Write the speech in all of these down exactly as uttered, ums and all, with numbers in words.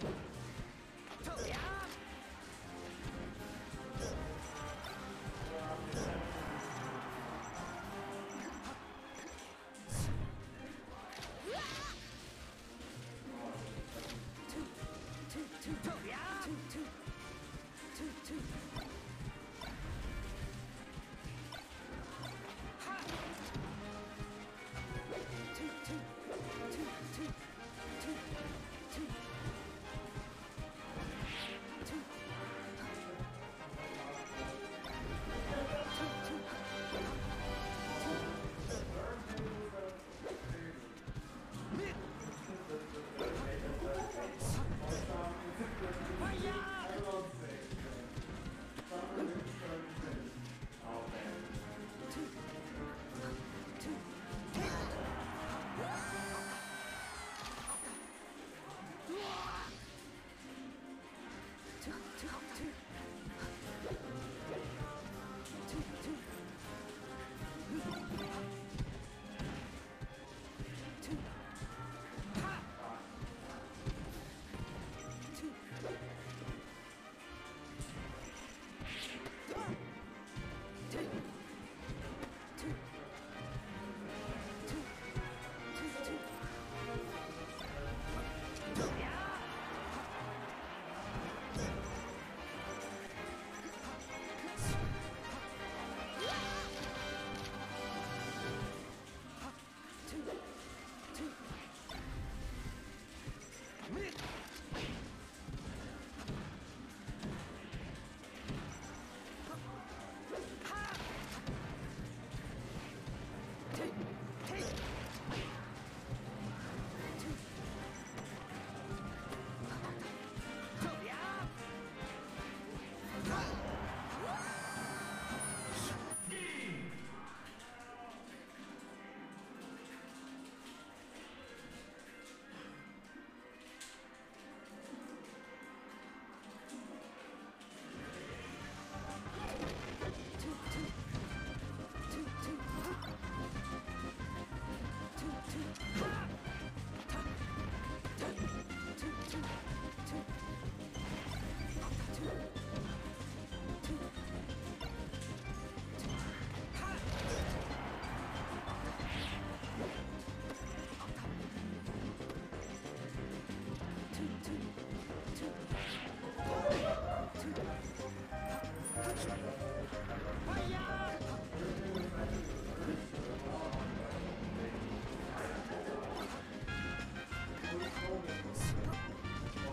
Hiya!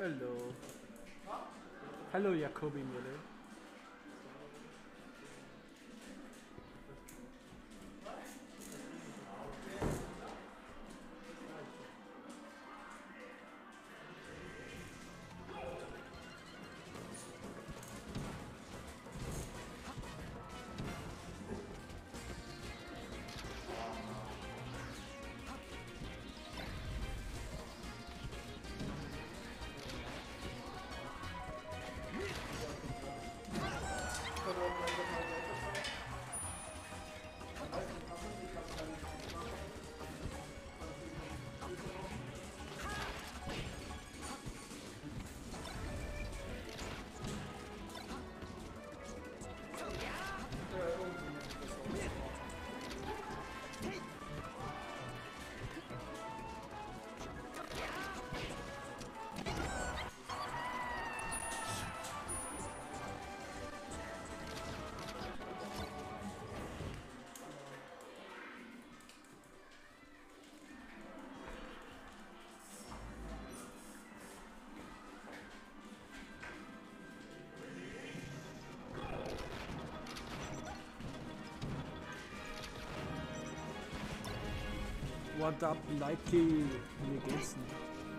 Hallo. Hallo Jacobi Müller. What up, Likey? Wie geht's denn?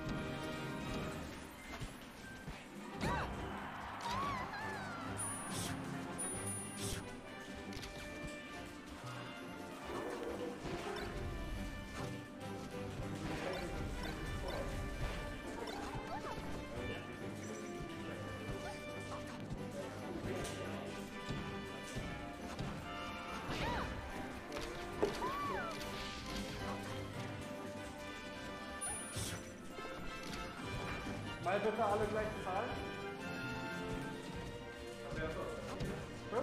Mal bitte alle gleich zahlen. Hm?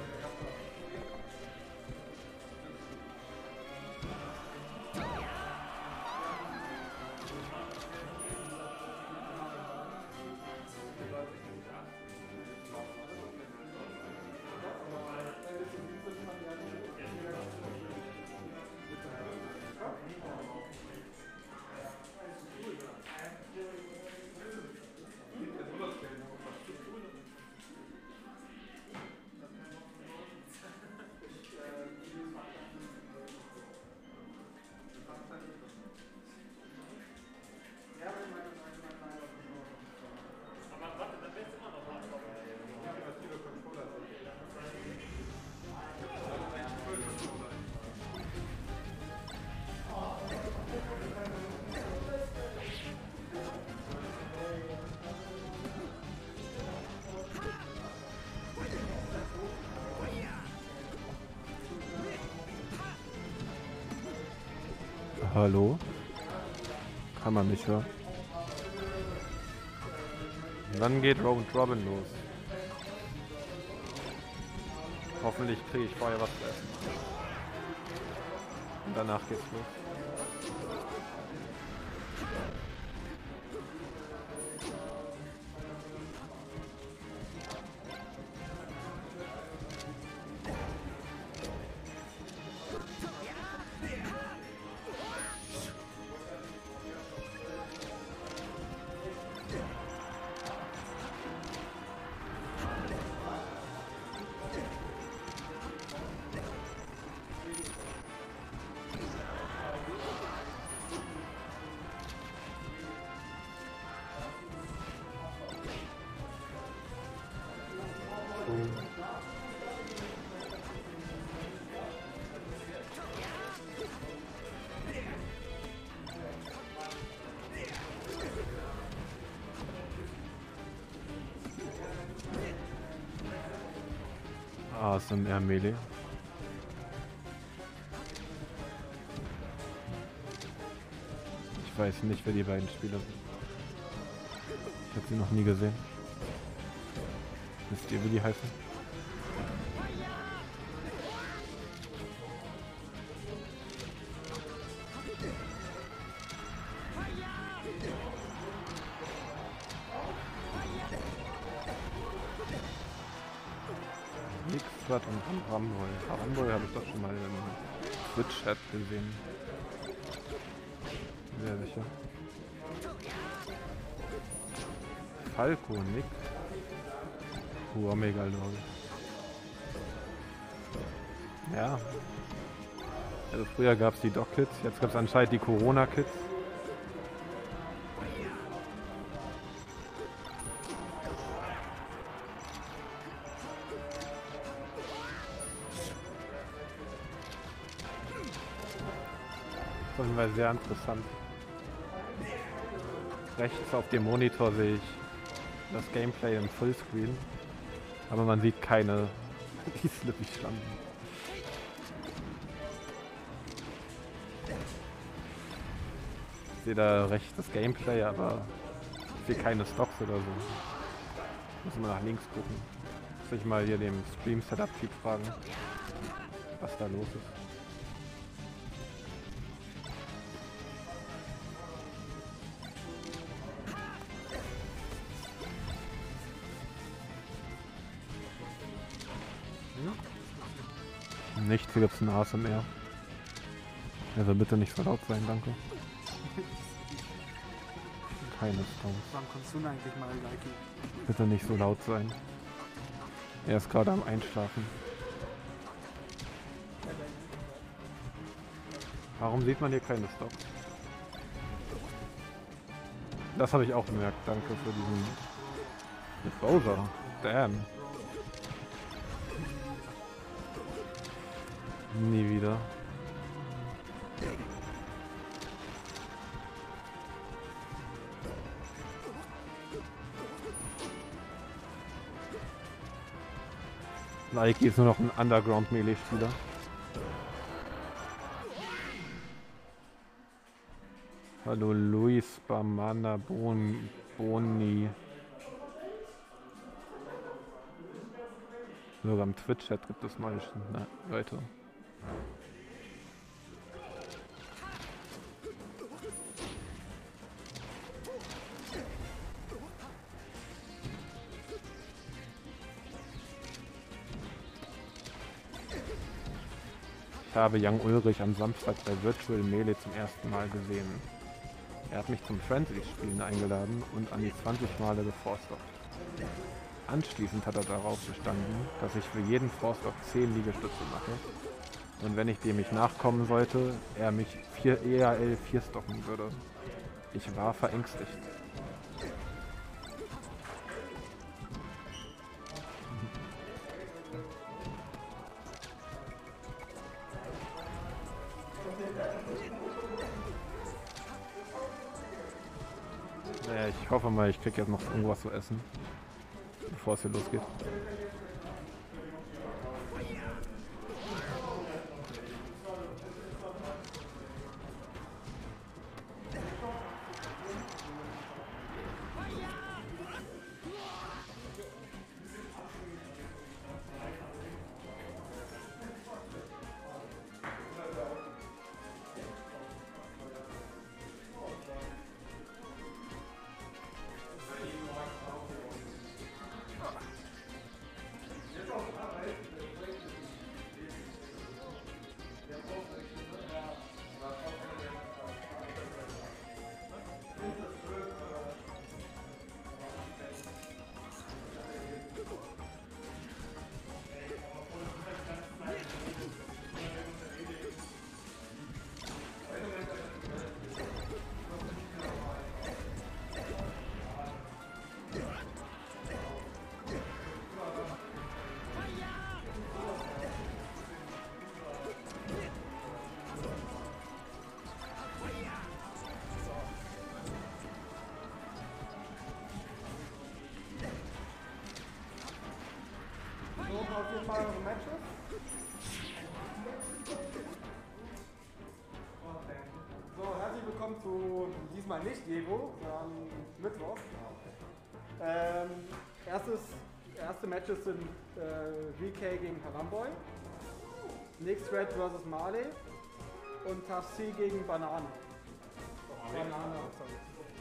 Hallo? Kann man nicht hören. Wann geht Round Robin los? Hoffentlich kriege ich vorher was zu essen. Und danach geht's los. A S M R Melee. Ich weiß nicht, wer die beiden Spieler sind. Ich habe sie noch nie gesehen. Wisst ihr, wie die heißen? Nixquad und Ramboy. Ramboy habe ich doch schon mal im Twitch-Chat gesehen. Sehr sicher. Falco, Nick. Uh, Omega, glaube ich. Ja. Also früher gab es die Doc-Kids, jetzt gibt es anscheinend die Corona-Kids. Das war sehr interessant. Rechts auf dem Monitor sehe ich das Gameplay im Fullscreen, aber man sieht keine, die slippig standen. Ich sehe da rechts das Gameplay, aber ich sehe keine Stocks oder so. Muss immer nach links gucken. Muss ich mal hier dem Stream-Setup-Typ fragen, was da los ist. Nichts, hier gibt's ein A S M R. Also bitte nicht so laut sein, danke. Keine Sounds. Wann kommst du denn eigentlich mal, Likey? Bitte nicht so laut sein. Er ist gerade am Einschlafen. Warum sieht man hier keine Stocks? Das habe ich auch gemerkt. Danke für diesen... Mit Bowser. Damn. Nie wieder. Nike ist nur noch ein Underground-Melee-Spieler. Hallo Luis Bamana Bon Boni. Sogar im Twitch-Chat gibt es neue ne, Leute. Ich habe Young Ulrich am Samstag bei Virtual Melee zum ersten Mal gesehen. Er hat mich zum Friendly-Spielen eingeladen und an die zwanzig Male geforstockt. Anschließend hat er darauf bestanden, dass ich für jeden Forstock zehn Liegestütze mache und wenn ich dem nicht nachkommen sollte, er mich vier E A L vier stocken würde. Ich war verängstigt. Naja, ich hoffe mal, ich krieg jetzt noch irgendwas zu essen, bevor es hier losgeht. Auf jeden Fall eure Matches. So, herzlich willkommen zu diesmal nicht Diego, sondern Mittwoch. Ähm, erstes, erste Matches sind äh, V K gegen Haramboy, Nix Red versus Marley und Tough C gegen Banane. Banane, sorry.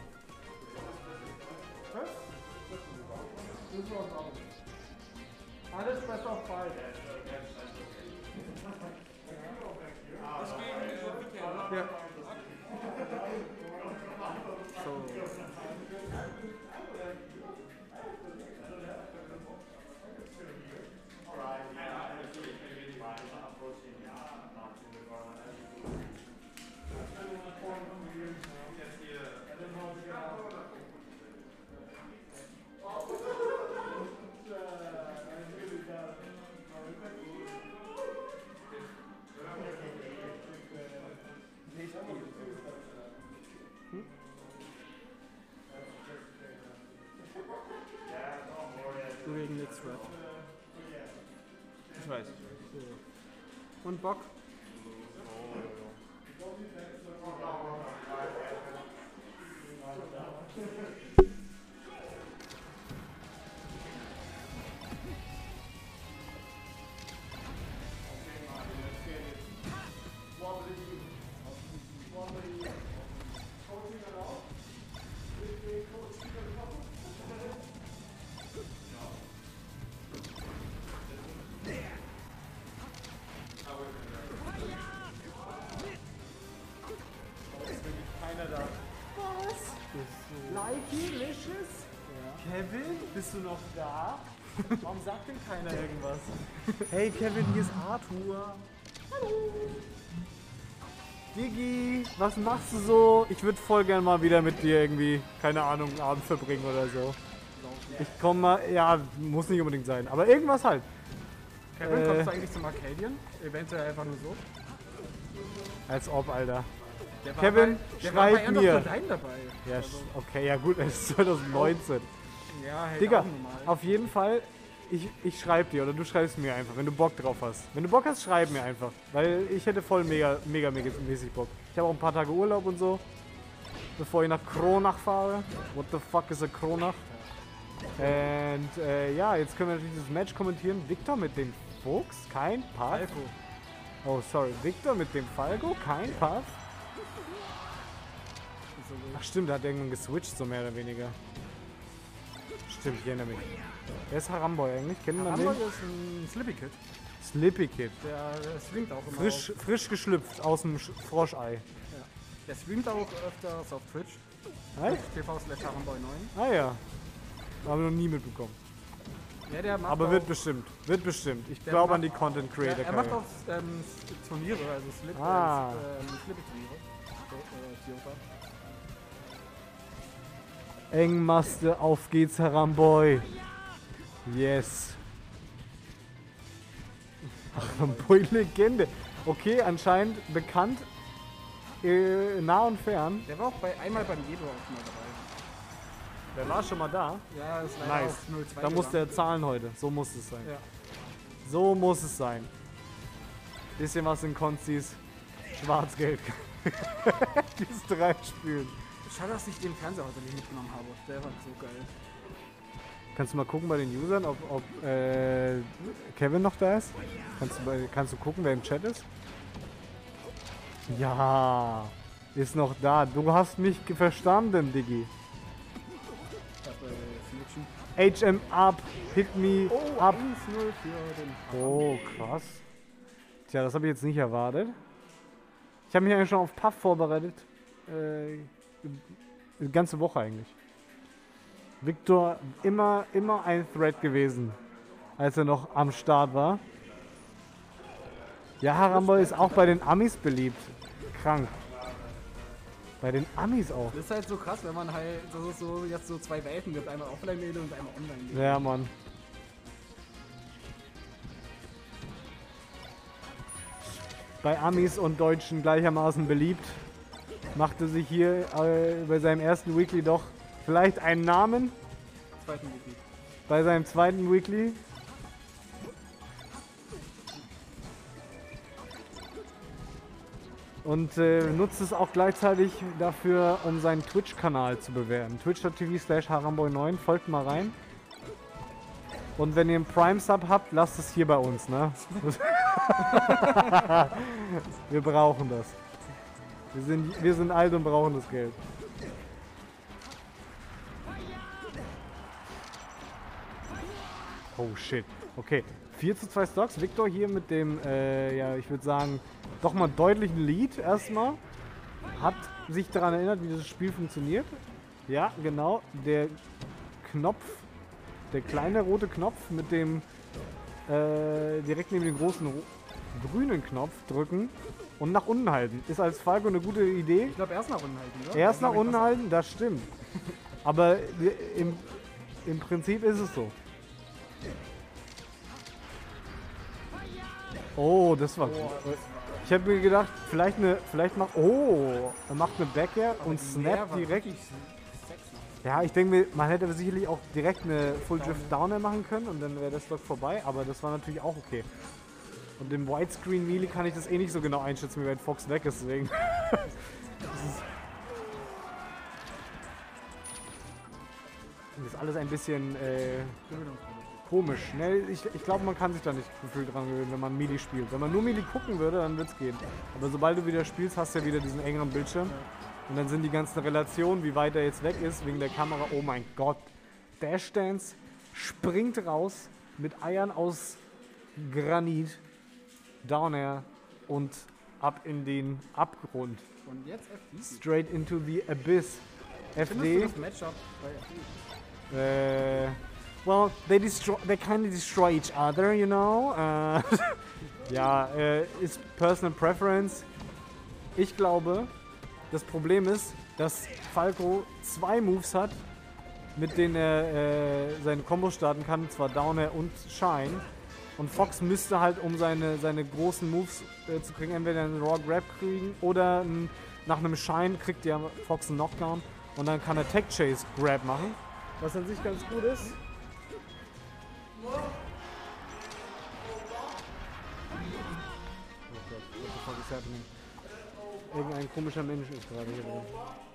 Was? Müssen wir uns auch nicht. Alles besser auf Fall. Ja. So. und Bock. Likey-licious? Ja. Kevin, bist du noch da? Warum sagt denn keiner irgendwas? Hey Kevin, hier ist Arthur. Hallo. Digi, was machst du so? Ich würde voll gern mal wieder mit dir irgendwie, keine Ahnung, einen Abend verbringen oder so. Ich komme mal, ja, muss nicht unbedingt sein, aber irgendwas halt. Kevin, Äh. kommst du eigentlich zum Arcadian? Eventuell einfach nur so? Als ob, Alter. Der war Kevin, bei, der schreib war bei End of mir. the Line dabei. Ja, Also, okay, ja gut, es ist zwanzig neunzehn. ja, hält Digga, auch normal. auf jeden Fall, ich, ich schreibe dir oder du schreibst mir einfach, wenn du Bock drauf hast. Wenn du Bock hast, schreib mir einfach, weil ich hätte voll mega, mega, mega mäßig Bock. Ich habe auch ein paar Tage Urlaub und so, bevor ich nach Kronach fahre. What the fuck is a Kronach? Und äh, ja, jetzt können wir natürlich dieses Match kommentieren. Victor mit dem Fuchs, kein Pass. Falco. Oh, sorry, Victor mit dem Falco, kein Pass. Ist so wild. Ach stimmt, der hat irgendwann geswitcht, so mehr oder weniger. Stimmt, ich erinnere mich. Wer ist Haramboy eigentlich? Kennen wir Hamburg den? ist ein Slippy Kid. Slippy Kid. Der, der streamt auch immer. Frisch, Auf, frisch geschlüpft aus dem Sch- Froschei. ja. Der streamt auch öfters auf Twitch. Hey? T V slash Haramboy neun. Ah ja. Haben wir noch nie mitbekommen. Ja, der macht Aber auch, wird bestimmt. Wird bestimmt. Ich Der glaube macht- an die Content ja, Creator. er macht auch ähm, S- Turniere, also Slip, Ah. äh, ähm, Slippy Turniere. So, äh, Theopa. Engmaste, auf geht's, Haramboy. Yes. Haramboy-Legende. Okay, anscheinend bekannt. Äh, nah und fern. Der war auch bei, einmal beim Edo auch mal dabei. Der war schon mal da. Ja, ist leider Nice. auf null zwei Da musste gegangen. er zahlen heute. So muss es sein. Ja. So muss es sein. Bisschen was in Konzis Schwarzgeld. Dieses drei Spielen. Schade, dass ich den Fernseher heute nicht mitgenommen habe. Der war so geil. Kannst du mal gucken bei den Usern, ob, ob äh, Kevin noch da ist? Kannst du, bei, kannst du gucken, wer im Chat ist? Ja, ist noch da. Du hast mich ge- verstanden, Diggi. Ich hab, äh, Snitchen. H M up, hit me Oh, up. eins null für den Oh, krass. Tja, das habe ich jetzt nicht erwartet. Ich habe mich eigentlich schon auf Puff vorbereitet. Äh, die ganze Woche eigentlich. Victor immer, immer ein Thread gewesen, als er noch am Start war. Ja, Haramboy ist auch bei den Amis beliebt. Krank. Bei den Amis auch. Das ist halt so krass, wenn man halt, dass es so jetzt so zwei Welten gibt, einmal Offline-Medien und einmal Online-Medien. Ja, Mann. Bei Amis und Deutschen gleichermaßen beliebt. Machte sich hier äh, bei seinem ersten Weekly doch vielleicht einen Namen. Zweiten Wiki. Bei seinem zweiten Weekly. Und äh, nutzt es auch gleichzeitig dafür, um seinen Twitch-Kanal zu bewerben. twitch punkt t v slash haramboy neun. Folgt mal rein. Und wenn ihr einen Prime-Sub habt, lasst es hier bei uns, ne? Wir brauchen das. Wir sind, wir sind alt und brauchen das Geld. Oh shit. Okay. vier zu zwei Stocks. Victor hier mit dem, äh, ja, ich würde sagen, doch mal deutlichen Lead erstmal. Hat sich daran erinnert, wie das Spiel funktioniert. Ja, genau. Der Knopf, der kleine rote Knopf mit dem äh, direkt neben dem großen ro- grünen Knopf drücken und nach unten halten. Ist als Falco eine gute Idee. Ich glaube, erst nach unten halten, oder? Erst Dann nach hab ich unten was- halten, das stimmt. Aber wir- im, im Prinzip ist es so. Oh, das war gut. Ich habe mir gedacht, vielleicht eine, vielleicht macht, oh, er macht eine Backair und die Leer snappt war direkt. wirklich sexy. Ja, ich denke mir, man hätte sicherlich auch direkt eine Full Drift Downer machen können und dann wäre das doch vorbei, aber das war natürlich auch okay. Und im Widescreen Melee kann ich das eh nicht so genau einschätzen, wie weit Fox weg ist, deswegen. das, ist das ist alles ein bisschen äh, komisch. Ne? Ich, ich glaube, man kann sich da nicht gefühlt dran gewöhnen, wenn man Melee spielt. Wenn man nur Melee gucken würde, dann wird's gehen. Aber sobald du wieder spielst, hast du ja wieder diesen engeren Bildschirm. Und dann sind die ganzen Relationen, wie weit er jetzt weg ist, wegen der Kamera. Oh mein Gott. Dash Dance springt raus mit Eiern aus Granit, Down Air und ab in den Abgrund. Und jetzt F D. Straight into the Abyss. F Findest D. du das Matchup bei F D? Äh, well, they destroy, they kind of destroy each other, you know. Äh, ja, äh, ist Personal Preference. Ich glaube, das Problem ist, dass Falco zwei Moves hat, mit denen er äh, seinen Combo starten kann, und zwar Down Air und Shine. Und Fox müsste halt, um seine, seine großen Moves äh, zu kriegen, entweder einen Raw Grab kriegen oder ein, nach einem Shine kriegt ja Fox einen Knockdown und dann kann er Tech Chase Grab machen, was an sich ganz gut ist. Oh Gott, what the fuck is happening? Irgendein komischer Mensch ist gerade hier drin.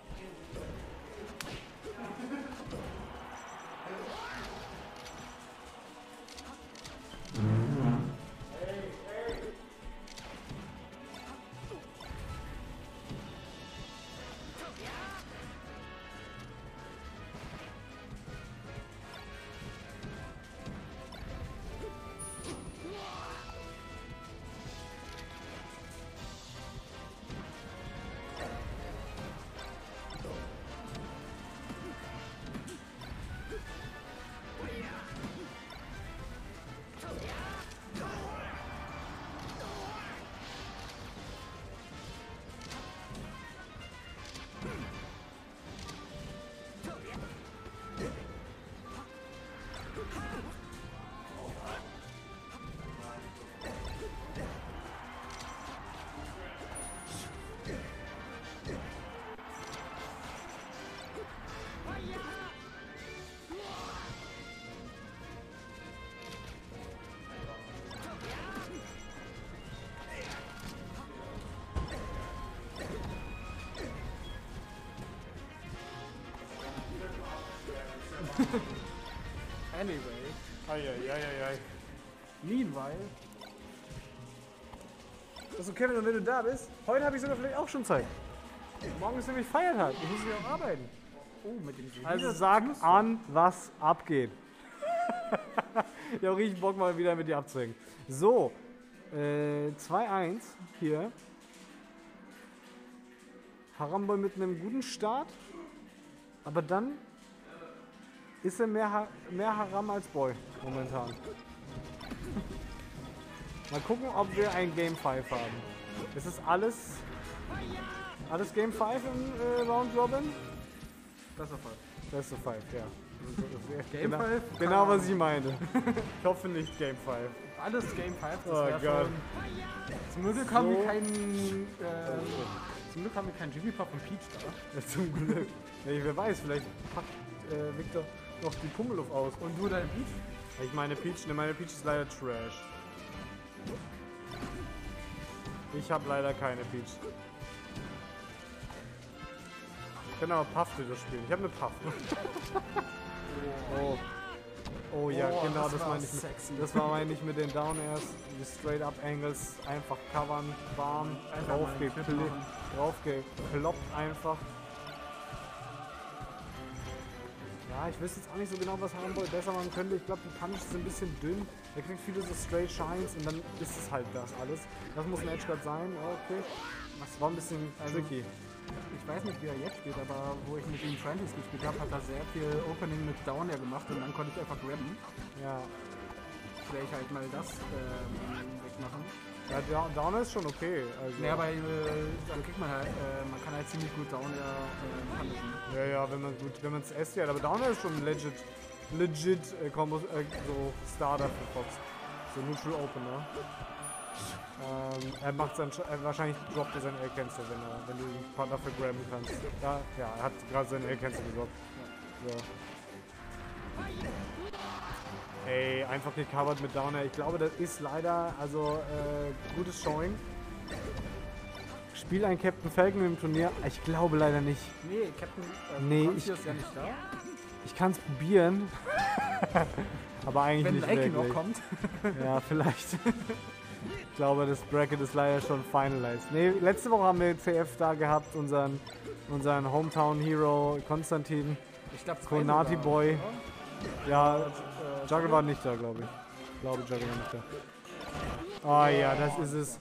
Anyway. Eieieiei. Meanwhile. Also Kevin, und wenn du da bist, heute habe ich sogar vielleicht auch schon Zeit. Morgen ist nämlich Feiertag, ich muss wieder auch arbeiten. Oh, mit dem Genie. Also sag an, was abgeht. Ich habe richtig Bock, mal wieder mit dir abzuhängen. So, äh, zwei eins hier. Haramboy mit einem guten Start, aber dann ist er mehr, ha mehr Haram als Boy momentan. Mal gucken, ob wir ein Game fünf haben. Ist es alles, alles Game fünf im äh, Round Robin? Besser Fall. Best of five, ja. Game genau, fünf? Genau, was ich meine. Ich hoffe nicht Game fünf. Alles Game fünf, das Oh wäre Gott. schon... Zum Glück haben So. wir keinen... Äh, zum Glück haben wir keinen Jigglypuff und Peach da. Ja, zum Glück. Ja, wer weiß, vielleicht packt äh, Victor noch die Pummeluff aus. Und du dein Peach? Ich meine Peach, ne, meine Peach ist leider Trash. Ich habe leider keine Peach. Genau, Puff will das spielen. Ich habe eine Puff. Oh. Oh ja, Oh, genau, das das, war meine ich mit, sexy. das war meine ich mit den Down Airs, die Straight Up Angles, einfach covern, bam, Einfach mal einen Clip draufgekli- machen. draufgekloppt einfach. Ja, ich wüsste jetzt auch nicht so genau, was Haramboy besser machen könnte. Ich glaube, die Punches sind ein bisschen dünn. Er kriegt viele so Straight Shines und dann ist es halt das alles. Das muss ein Edgeguard sein, ja, okay. Das war ein bisschen tricky. Ich weiß nicht, wie er jetzt spielt, aber wo ich mit ihm Friendlies gespielt habe, hat er sehr viel Opening mit Down Air gemacht und dann konnte ich einfach grabben. Ja. Vielleicht halt mal das ähm, wegmachen. Ja, Down- Downer ist schon okay. Also. Ja, aber äh, dann kriegt man halt, äh, man kann halt ziemlich gut Down Air äh, punishen. Ja, ja, wenn man gut, wenn man es S hat, aber Downer ist schon legit, legit äh, Kombos, äh, so Starter für Fox. So Neutral Opener. Ähm, er macht dann äh, wahrscheinlich droppt er seinen L-Cancel, wenn er, wenn du den Partner für grabben kannst. Ja, ja, er hat gerade seinen L-Cancel gedroppt. So. Ey, einfach gecovert mit Downer. Ich glaube, das ist leider, also, äh, gutes Showing. Spiel ein Captain Falcon im Turnier? Ich glaube leider nicht. Nee, Captain äh, Nee, Conti ich- ist ja nicht da. Ich kann es probieren. Aber eigentlich Wenn nicht Nike wirklich. noch kommt. Ja, vielleicht. Ich glaube, das Bracket ist leider schon finalized. Nee, letzte Woche haben wir C F da gehabt, unseren, unseren Hometown Hero Konstantin. Ich glaube, Konati Boy. Ja, Äh, Juggle war nicht da, glaube ich. Ich glaube, Juggle war nicht da. Oh ja, das ist es.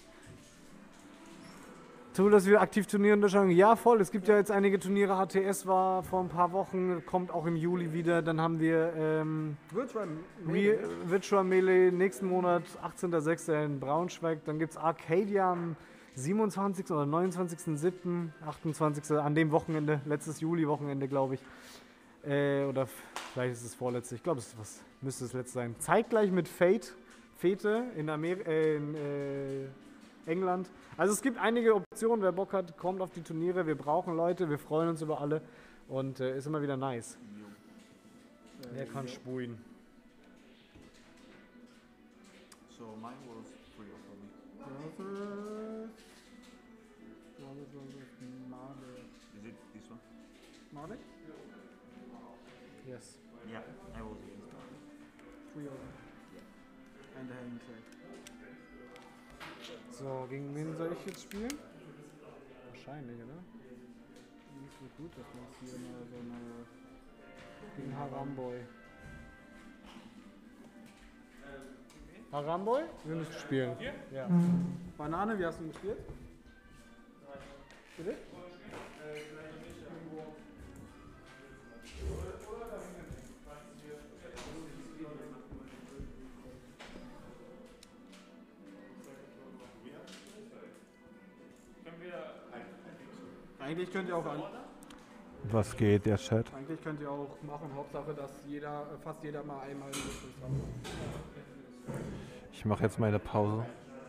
Tool, dass wir aktiv Turniere unterscheiden. Ja, voll. Es gibt ja jetzt einige Turniere. H T S war vor ein paar Wochen, kommt auch im Juli wieder. Dann haben wir ähm, Virtual Re Melee. Virtual Melee nächsten Monat, achtzehnter sechster in Braunschweig. Dann gibt es Arcadia am siebenundzwanzigsten oder neunundzwanzigsten siebten achtundzwanzigsten an dem Wochenende, letztes Juli-Wochenende, glaube ich. Äh, oder f- vielleicht ist es vorletzte. Ich glaube, es ist was, müsste das letzte sein. Zeitgleich mit Fate, Fete in, Amer äh, in äh, England. Also es gibt einige Optionen. Wer Bock hat, kommt auf die Turniere. Wir brauchen Leute, wir freuen uns über alle. Und äh, ist immer wieder nice. Wer kann spulen? So mine was three or four. Is it this one? Malik? Yes. Yeah, I was against that. Three of them. And a hand track. So, gegen wen soll ich jetzt spielen? Wahrscheinlich, oder? Nicht so gut, dass man hier mal so eine. Gegen Haramboy. Haramboy? Wir müssen spielen. Ja. Banane, wie hast du ihn gespielt? Bitte? Eigentlich könnt ihr auch an, Was geht, der Chat? eigentlich könnt ihr auch machen, Hauptsache, dass jeder, äh, fast jeder mal einmal einen Schuss hat. Ich mache jetzt meine Pause.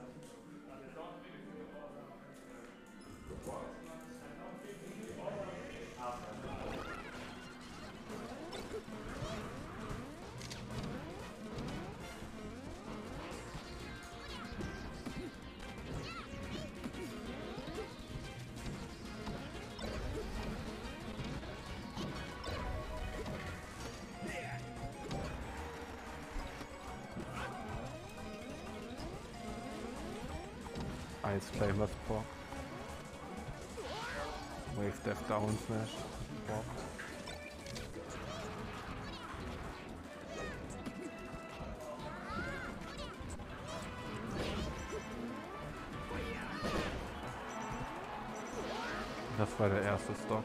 Ice Flamers Pork. Wave Death Down Smash. Pork. Das war der erste Stock.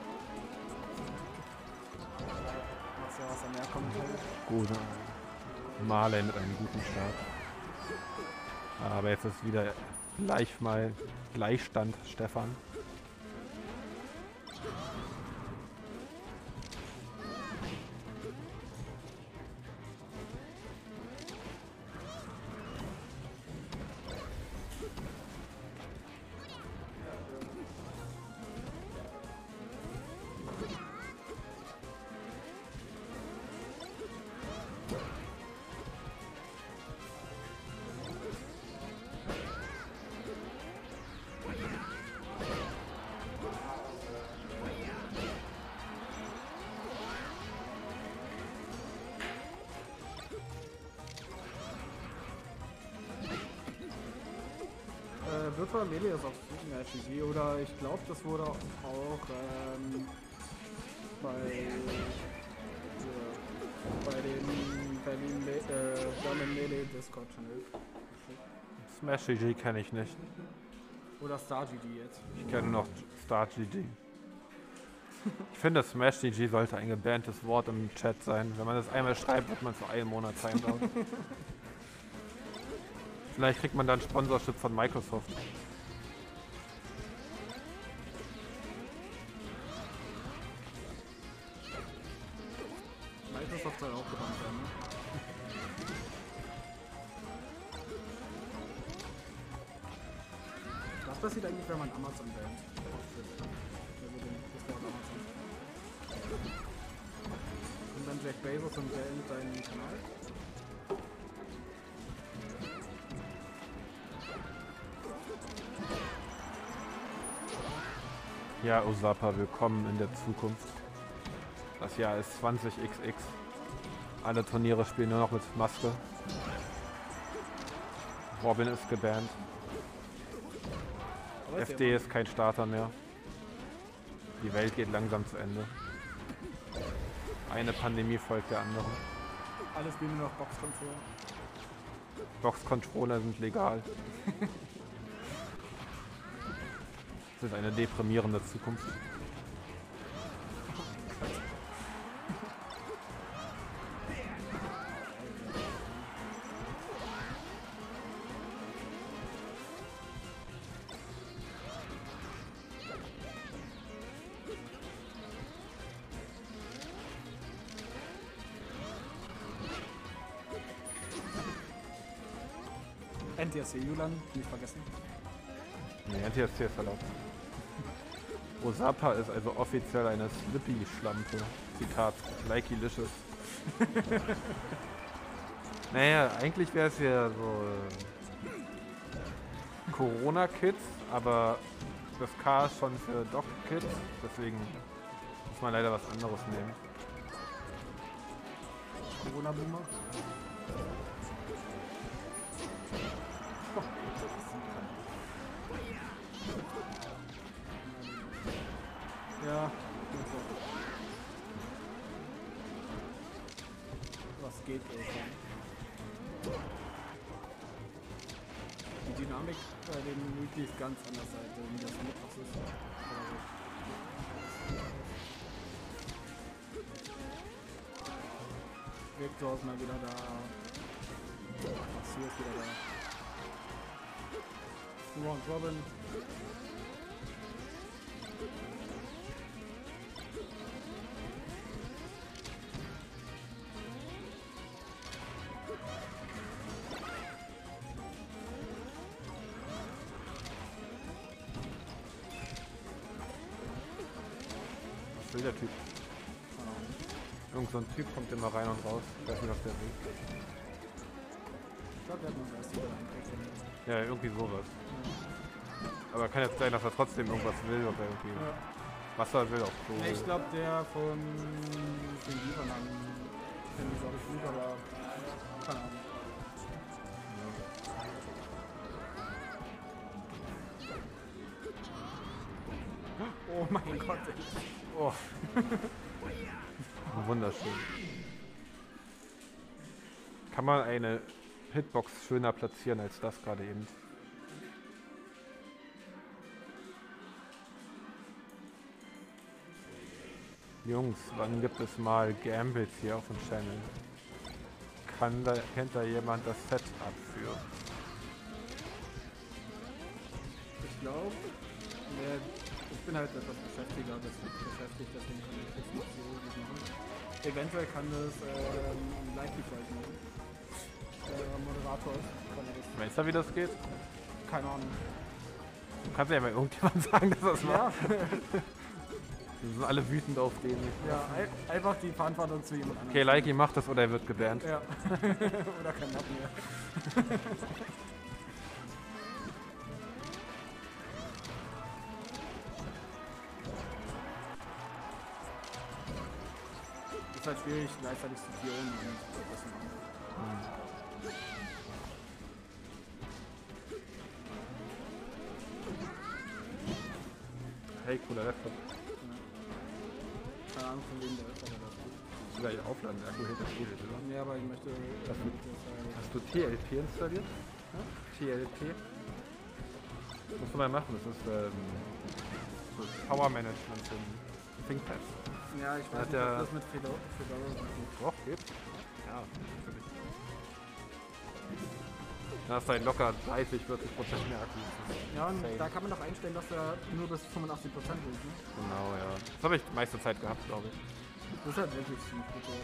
Was ja was am Meer kommt. Gut. Marley mit einem guten Start. Aber jetzt ist wieder gleich mal Gleichstand Stefan. Äh, Virtual Melee ist auf Super R P G oder ich glaube, das wurde auch ähm, bei, äh, bei dem Berlin Me äh, German Melee Discord Channel. Smash G G kenne ich nicht. Oder Star G D jetzt. Ich kenne noch Star G G. Ich finde, Smash G G sollte ein gebanntes Wort im Chat sein. Wenn man das einmal schreibt, wird man für einen Monat Timeout. Vielleicht kriegt man dann Sponsorship von Microsoft. Microsoft soll auch gebannt werden, ne? Was passiert eigentlich, wenn man Amazon bannt? Also den Discord Amazon. Und dann Jack Bezos und beendet deinen Kanal? Ja, Osapa, willkommen in der Zukunft. Das Jahr ist zwanzig X X. Alle Turniere spielen nur noch mit Maske. Robin ist gebannt. Aber ist F D ja ist kein Starter mehr. Die Welt geht langsam zu Ende. Eine Pandemie folgt der anderen. alles wie nur noch Box-Controller. Box-Controller sind legal. Das ist eine deprimierende Zukunft. N T S C Julan, nicht vergessen. Nee, N T S C ist erlaubt. Osapa ist also offiziell eine Slippy-Schlampe. Zitat, Likey-licious. Naja, eigentlich wäre es ja so äh, Corona-Kids, aber das K ist schon für Doc-Kids, deswegen muss man leider was anderes nehmen. Corona-Boomer. Ja. Was geht, ey? Die Dynamik bei den Multi ist ganz anders, als wie das Mittwochs ist. Victor ist mal wieder da. Marcel ist wieder da. Round Robin. Was will der Typ? Irgend so ein Typ kommt immer rein und raus. Ich weiß nicht, was der will. Ich glaube, wir hatten uns erst wieder eingekriegt. Ja, irgendwie sowas. Aber kann jetzt sein, dass er trotzdem irgendwas will, ob er irgendwie Ja. Wasser will, auch so. Nee, ich glaube, der von den Lieferanten, den ich glaube ich gut, aber keine Ahnung. Oh mein Gott, ey. Oh. Wunderschön. Kann man eine Hitbox schöner platzieren als das gerade eben? Jungs, wann gibt es mal Gambles hier auf dem Channel? Kann da, kennt da jemand das Setup für? Ich glaube, ich bin halt etwas beschäftiger, beschäftigt, deswegen kann ich das nicht so gut machen. Eventuell kann das ähm, Likey vielleicht machen. Der Moderator ist, kann er das. Weißt du, wie das geht? Keine Ahnung. Du kannst ja mal irgendjemand sagen, dass das Ja, macht. Wir sind alle wütend auf den. ja ein- einfach die Verantwortung zu jemand anderem. Okay, Likey macht das oder er wird gebannt. Ja. Oder kein Lappen mehr. Ist halt schwierig, gleichzeitig zu führen und das zu machen. Hey, cooler Laptop. Keine Ahnung, von wem der ist, aber das Du gleich aufladen, der Akku hält das ewig, oder? ist. Ja, aber ich möchte. Hast du- das halt- Hast du T L P installiert? T L P? Das musst du mal machen, das ist ähm, so Power Management in ThinkPads. Ja, ich Hat weiß nicht, der- ob das mit Fedora Fedora geht. Doch, geht. Ja, natürlich. Dann hast du halt locker dreißig, vierzig Prozent mehr Akku. Das ist Ja, und insane. da kann man doch einstellen, dass er nur bis fünfundachtzig Prozent geht. Ne? Genau, ja. Das habe ich die meiste Zeit gehabt, glaube ich. Das ist halt wirklich ziemlich gut aus.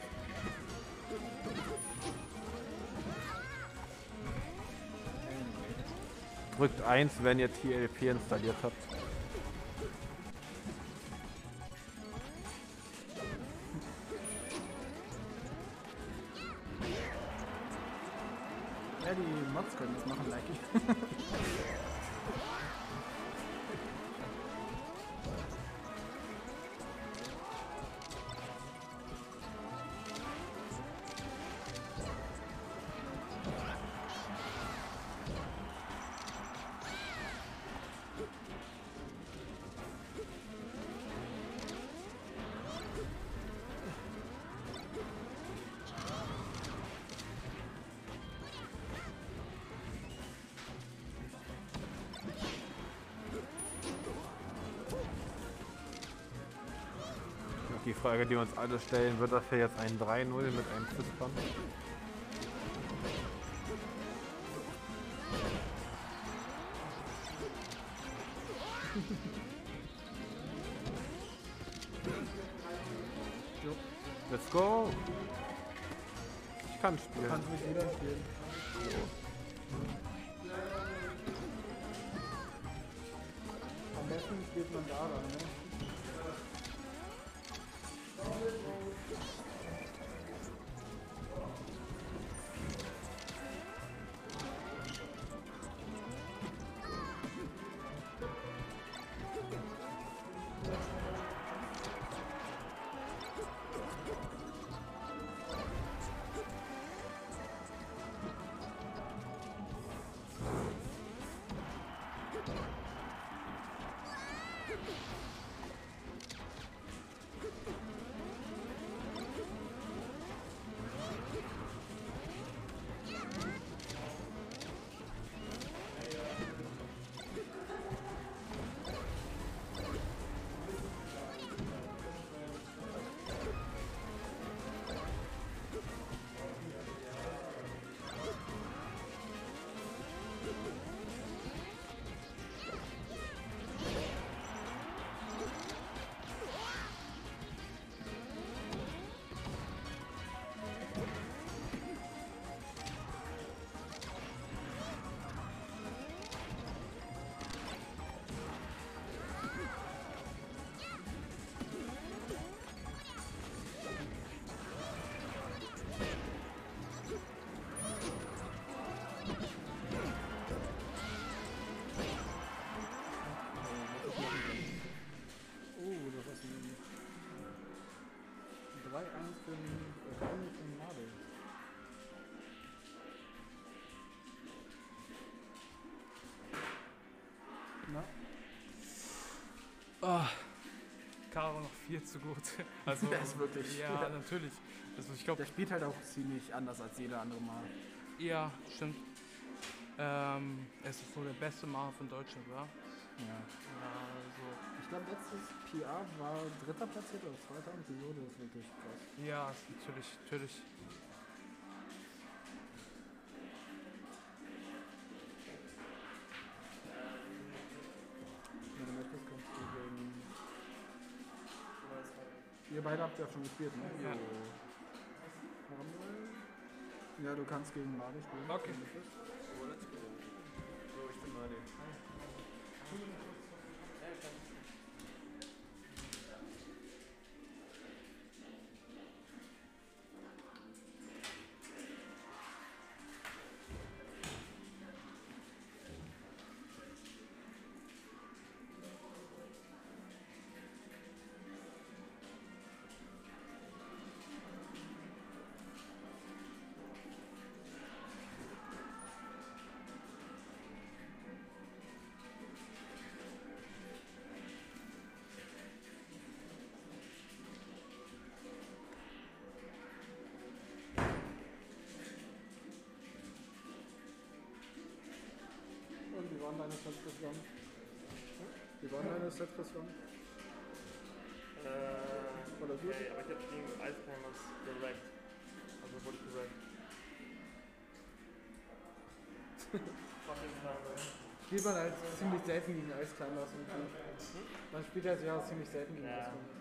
Drückt eins, wenn ihr T L P installiert habt. Ja, die Mods können das machen, like ich. Die Frage, die wir uns alle stellen, wird das hier jetzt ein drei null mit einem Fistbump? Let's go! Ich kann spielen. Kannst mich wieder spielen. Am besten spielt man da dann, ne? drei eins für den Marvel. Na? Oh, Caro noch viel zu gut. Also, Der ist wirklich- Ja, ja. natürlich. Also ich glaube, Der spielt halt auch ziemlich anders als jeder andere Mal. ja, stimmt. Ähm, er ist so der beste Maler von Deutschland, oder? Ja. Ja, also, Ich glaube, letztes P R war dritter platziert oder zweiter und die Jode ist wirklich krass. ja, ist natürlich, natürlich. Meine Matches kommst du gegen... Ihr beide habt ja schon gespielt, ne? Ja. Rumble. Ja, du kannst gegen Mari spielen. Okay. wenn du bist. So, ich bin Mali. Und wie waren deine Sets bislang? Wie waren deine Sets bislang? Äh, Oder gut? okay, aber ich hab gegen Eisclimbers direkt. Also wurde direkt. Fucking Climber. Spielt man halt ziemlich selten gegen Eisclimbers und so. Man spielt halt ja ziemlich selten gegen Ja. Eisclimbers.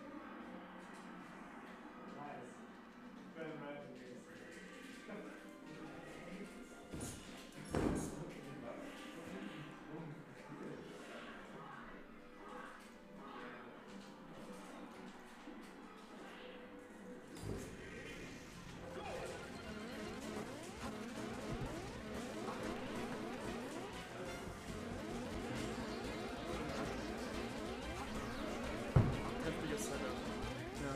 Heftiges Setup. Ja.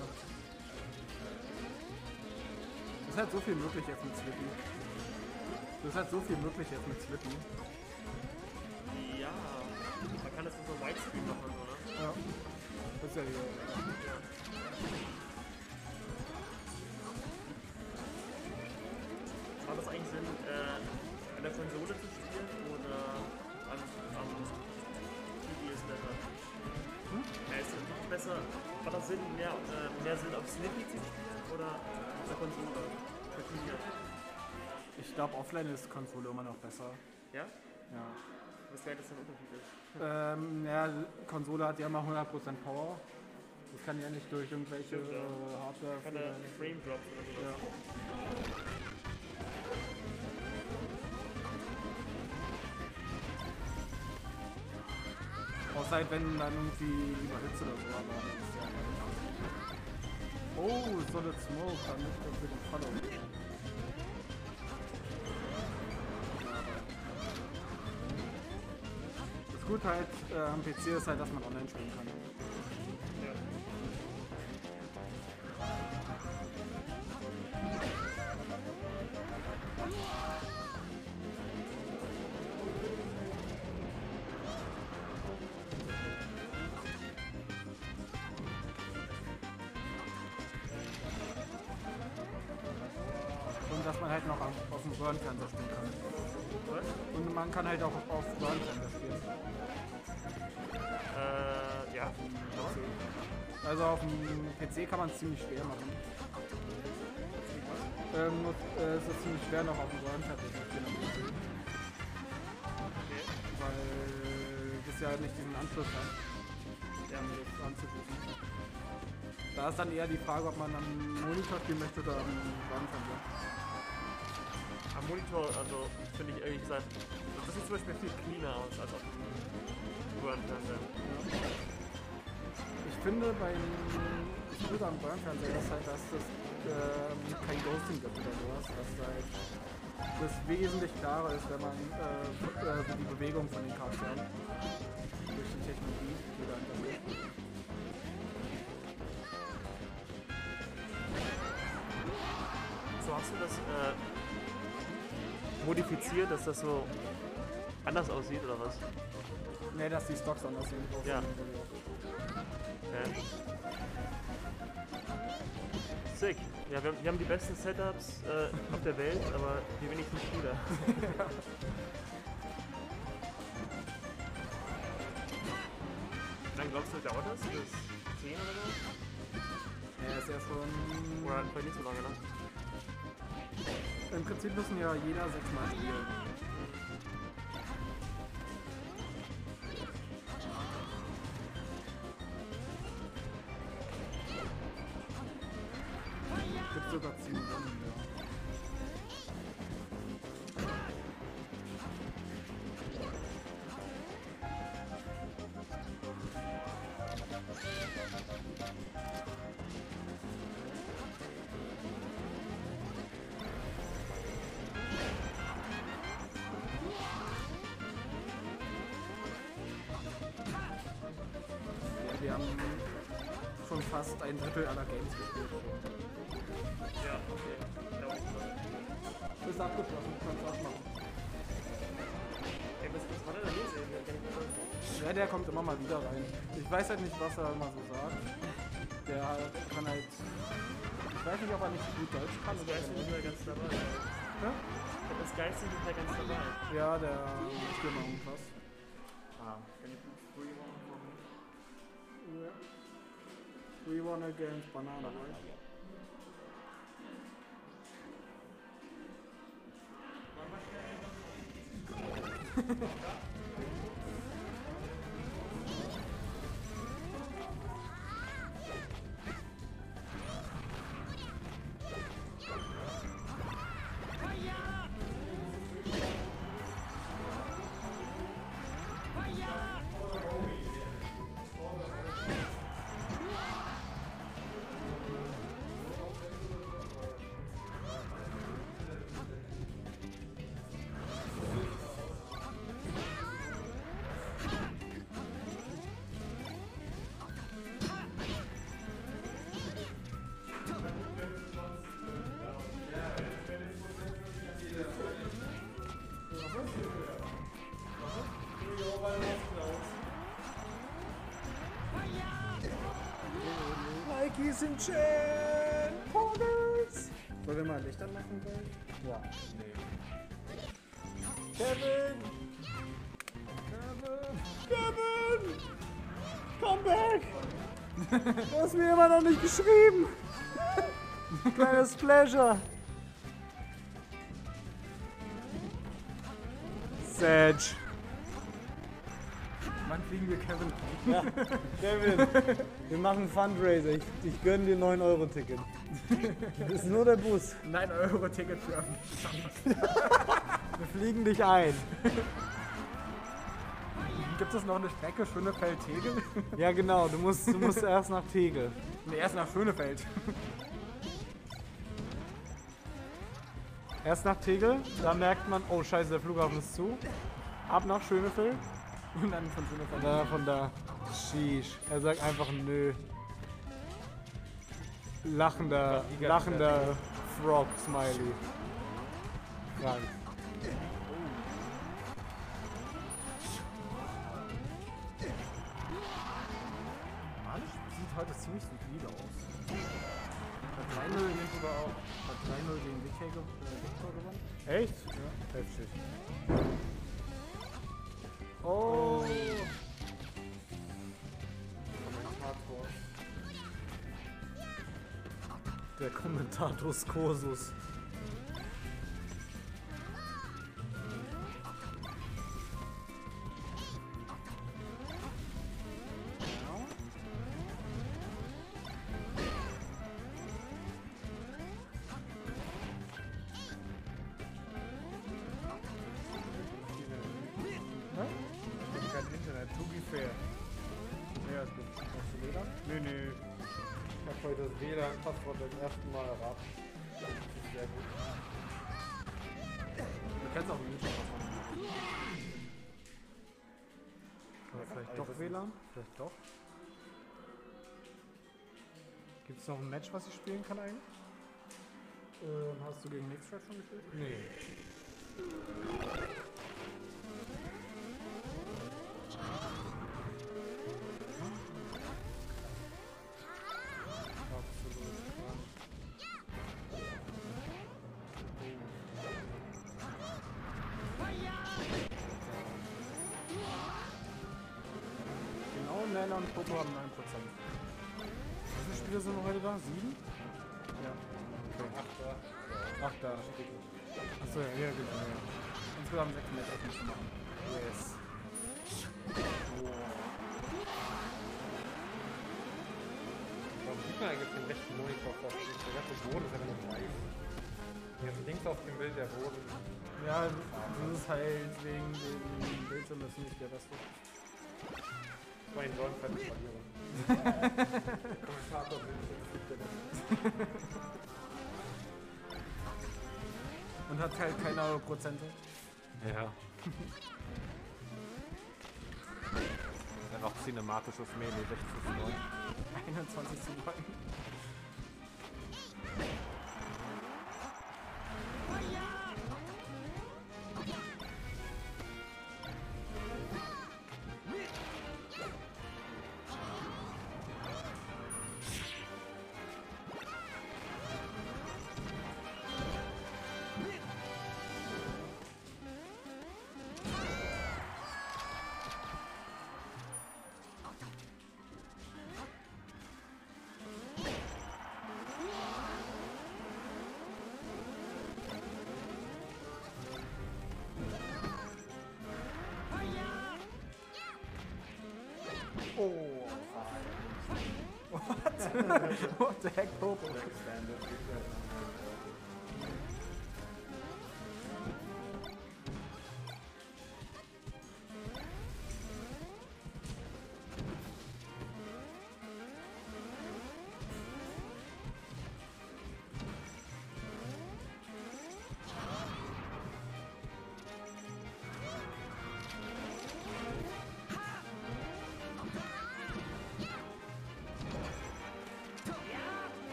Es ist halt so viel möglich jetzt mit Slippy. Es ist halt so viel möglich jetzt mit Slippy. Ja, man kann das in so Widescreen machen, oder? Ja. Das ist ja hier. Ja. Macht das eigentlich Sinn, äh, an der Konsole zu spielen oder am, am T V ist besser? Hm? Ja, ist besser, macht das Sinn, mehr, äh, mehr Sinn auf Snippy zu spielen oder auf der Konsole? Für Turnier? Ich glaube, offline ist Konsole immer noch besser. Ja? Ja. Was wäre das denn Unterschied ist? Ähm, ja, Konsole hat ja immer hundert Prozent Power. Das kann ja nicht durch irgendwelche Stimmt, ja. äh, Hardware. Keine Frame Drops oder sowas. Ja. Außer halt, wenn dann irgendwie überhitzt oder so, aber das ist ja oh, Solid Smoke, dann nicht für den Follow. Das Gute halt äh, am P C ist halt, dass man online spielen kann. Ja. Und dass man halt noch auf, auf dem Röhrenfernseher spielen kann. Was? Und man kann halt auch auf Röhrenfernseher spielen. Äh, ja. Aber? Also auf dem P C kann man es ziemlich schwer machen. Ähm, nur, äh, es ist ziemlich schwer noch auf dem Röhrenfernseher zu spielen. Okay. Weil das ja nicht diesen Anschluss hat, Ja. um das anzuschließen. Da ist dann eher die Frage, ob man am Monitor spielen möchte oder am Röhrenfernseher. Am Monitor, also finde ich ehrlich gesagt, das sieht zum Beispiel viel cleaner aus als auf dem Röhrenfernseher. Ich finde beim das Gute am Röhrenfernseher ist halt, dass das ähm, kein Ghosting gibt oder sowas. Dass halt das wesentlich klarer ist, wenn man äh, äh, die Bewegung von den Charakteren durch die Technologie, die dahinter ist. So hast du das äh, modifiziert, dass das so anders aussieht oder was? Ne, dass die Stocks anders sind. Ja. Ja. Sick. Ja, wir, wir haben die besten Setups äh, auf der Welt, aber die wenigsten Spieler. Wie lange glaubst du, dauert das? Bis zehn oder so? Ja, ist ja schon. Oder vielleicht nicht so lange, ne? Im Prinzip müssen ja jeder sechsmal spielen. Gibt sogar zehn Runden, ja. Ja, wir haben schon fast ein Drittel aller Games gespielt. Ja, okay. Dauert nicht lang. Ist abgeschlossen, du kannst auch machen. Ey, was, was war denn da los? Ey? Kann ich nicht sagen. Ja, der kommt immer mal wieder rein. Ich weiß halt nicht, was er immer so sagt. Der kann halt. Ich weiß nicht, ob er nicht so gut Deutsch kann. Das oder Geist ist nicht mehr ganz dabei. Ja? Das Geist ist nicht mehr ganz dabei. Ja, der spielt mal irgendwas. Ah, can you put three one for me? Ja. We won against Banana, right? Mikey's in Chain! Poggers! Wollen wir mal Licht anmachen wollen? Ja. Nee. Kevin! Kevin! Kevin! Come back! Du hast mir immer noch nicht geschrieben. Kleines Pleasure. Sedge. Wann fliegen wir Kevin? Ja, Kevin, wir machen Fundraiser. Ich, ich gönne dir neun Euro Ticket. Das ist nur der Bus. neun Euro Ticket für öffentlich. Wir fliegen dich ein. Gibt es noch eine Strecke Schönefeld-Tegel? Ja genau, du musst, du musst erst nach Tegel. Ne, erst nach Schönefeld. Erst nach Tegel, da merkt man, oh scheiße, der Flughafen ist zu. Ab nach Schönefeld. Und dann von Schönefeld. Da, von da. Sheesh. Er sagt einfach nö. Lachender, lachender Frog-Smiley. Krank. Malisch sieht heute ziemlich solide aus. Hat drei null gegen sogar auch. Hat drei null gegen Victor gewonnen. Echt? Ja. Heftig. Oh! Der Kommentator Skosus. Kein Internet, to be fair. Ja, ist gut. Hast du W L A N? Nee, nee. Ich hab heute das W L A N-Passwort zum ersten Mal erraten. Das ist sehr gut. Du kennst auch ein YouTube-Passwort. Oder vielleicht doch W L A N? Vielleicht doch. Gibt es noch ein Match, was ich spielen kann eigentlich? Ähm, hast du gegen Mixtrap schon gespielt? Nee. Absolut krank. Genau, Nella und Popo haben neun Prozent. Wie viele Spiele sind noch heute da? Sieben? Ja. Okay. Ach, da. Achso, ja, ja, genau. Ja. Insgesamt sechs Matches müssen wir machen. Yes. Warum sieht man eigentlich den rechten Monitor vor? Der ganze Boden ist einfach nur weiß. Jetzt links auf dem Bild der Boden. Ja, das ist halt wegen dem Bildschirm ist nicht der beste. Das war in Dornfeld verlieren. Kommentator Bildschirm ist nicht der beste. Und hat halt keine Prozente. Ja. Dann noch cinematisches Melee sechzig zu neun. einundzwanzig zu neun. Oh. What? What the heck, Popo?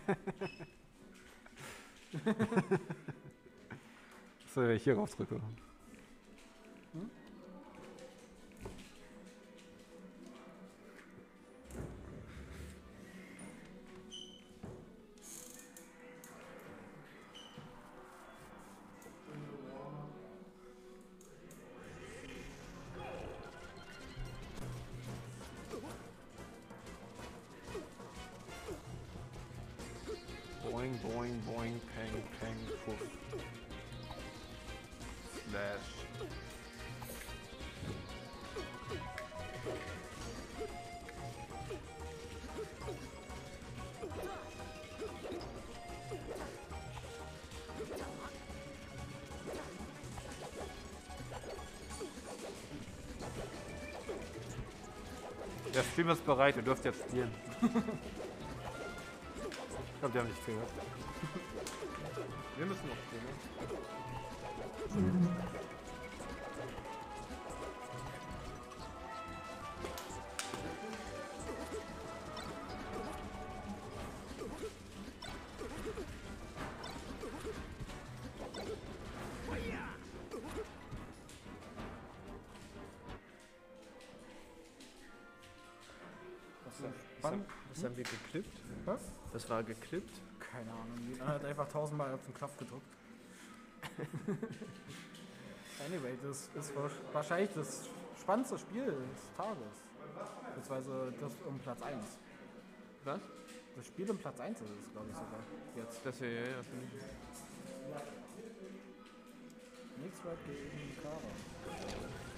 So, wenn ich hier rauf drücke. Hm? Boing, boing, boing, peng, peng, puff. Slash. Der Stream ist bereit, ihr dürft jetzt spielen. Ich glaube, die haben nicht gehört. Wir müssen noch spielen, ne? Wann? Das haben wir geklippt. Was? Das war geklippt. Keine Ahnung. Jeder hat einfach tausendmal auf den Knopf gedrückt. Anyway, das ist wa- wahrscheinlich das spannendste Spiel des Tages. Beziehungsweise das um Platz eins. Was? Das Spiel um Platz eins ist es, glaube ich sogar. Jetzt. Das hier, ja, ja. finde ich. Mixed Ride gegen Kara.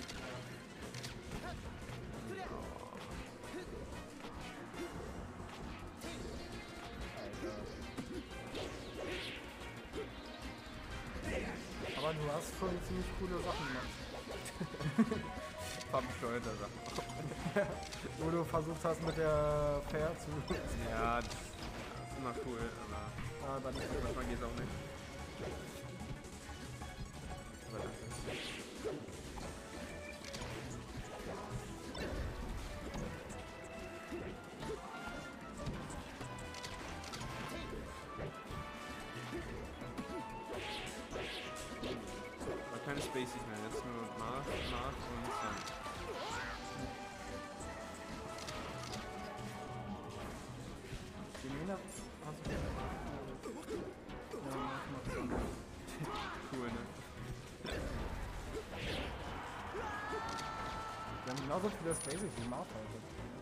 Aber du hast schon ziemlich coole Sachen gemacht. Farbsteuerte Sachen. Wo du versucht hast mit der Fair zu... Ja, das ist immer cool, aber Ah, dann ist das manchmal geht es auch nicht. Aber das ist aber keine Spaceys mehr, jetzt nur Mars, Mars und Sun. Die Nina hast du... Ja, mach mal so. Cool, ne? Wir haben genauso viele Spaces wie Mars heute.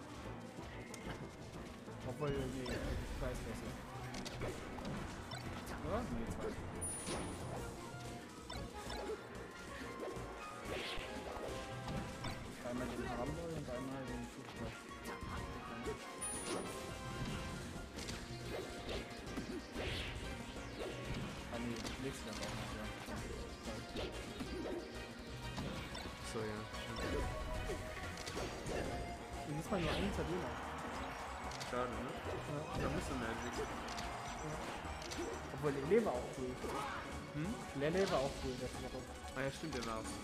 Obwohl, nee, zwei Spaces. Oder? Nee, zwei. Einmal den Haramboy und einmal den Fußball. Ah nee, nächstes Jahr auch noch, ja. So, ja. Diesmal nur ein Italiener. Schade, ne? Ja. Da müssen wir Magic. Obwohl Lele war auch cool. Hm? Lele war auch cool, das Woche. Ah ja, stimmt, der war auch.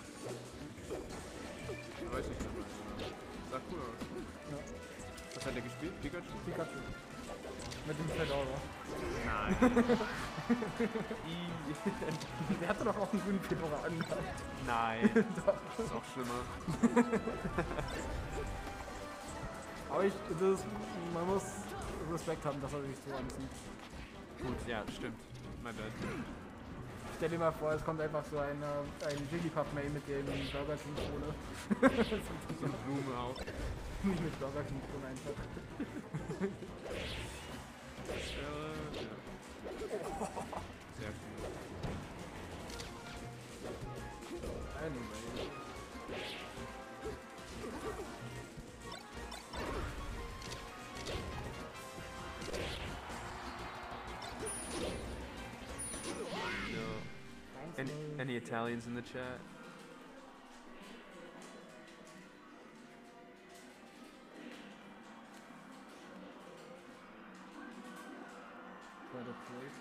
Da weiß ich nicht mehr. aber Sah cool aus. Ja. Was hat der gespielt? Pikachu? Pikachu. Mit dem Fedora. Nein. Der hatte doch auch einen grünen Fedora angehabt. Nein. Das ist auch schlimmer. Aber ich, das, man muss Respekt haben, dass er sich so anzieht. Gut, ja, stimmt. My bad. Stell dir mal vor, es kommt einfach so eine, ein Jigglypuff-Mail mit dem Burger King Krone. So eine Blume auch. Nicht mit Burger King Krone einfach. Äh, ja. Sehr cool. Anyway. No. Any, any Italians in the chat? Try to play.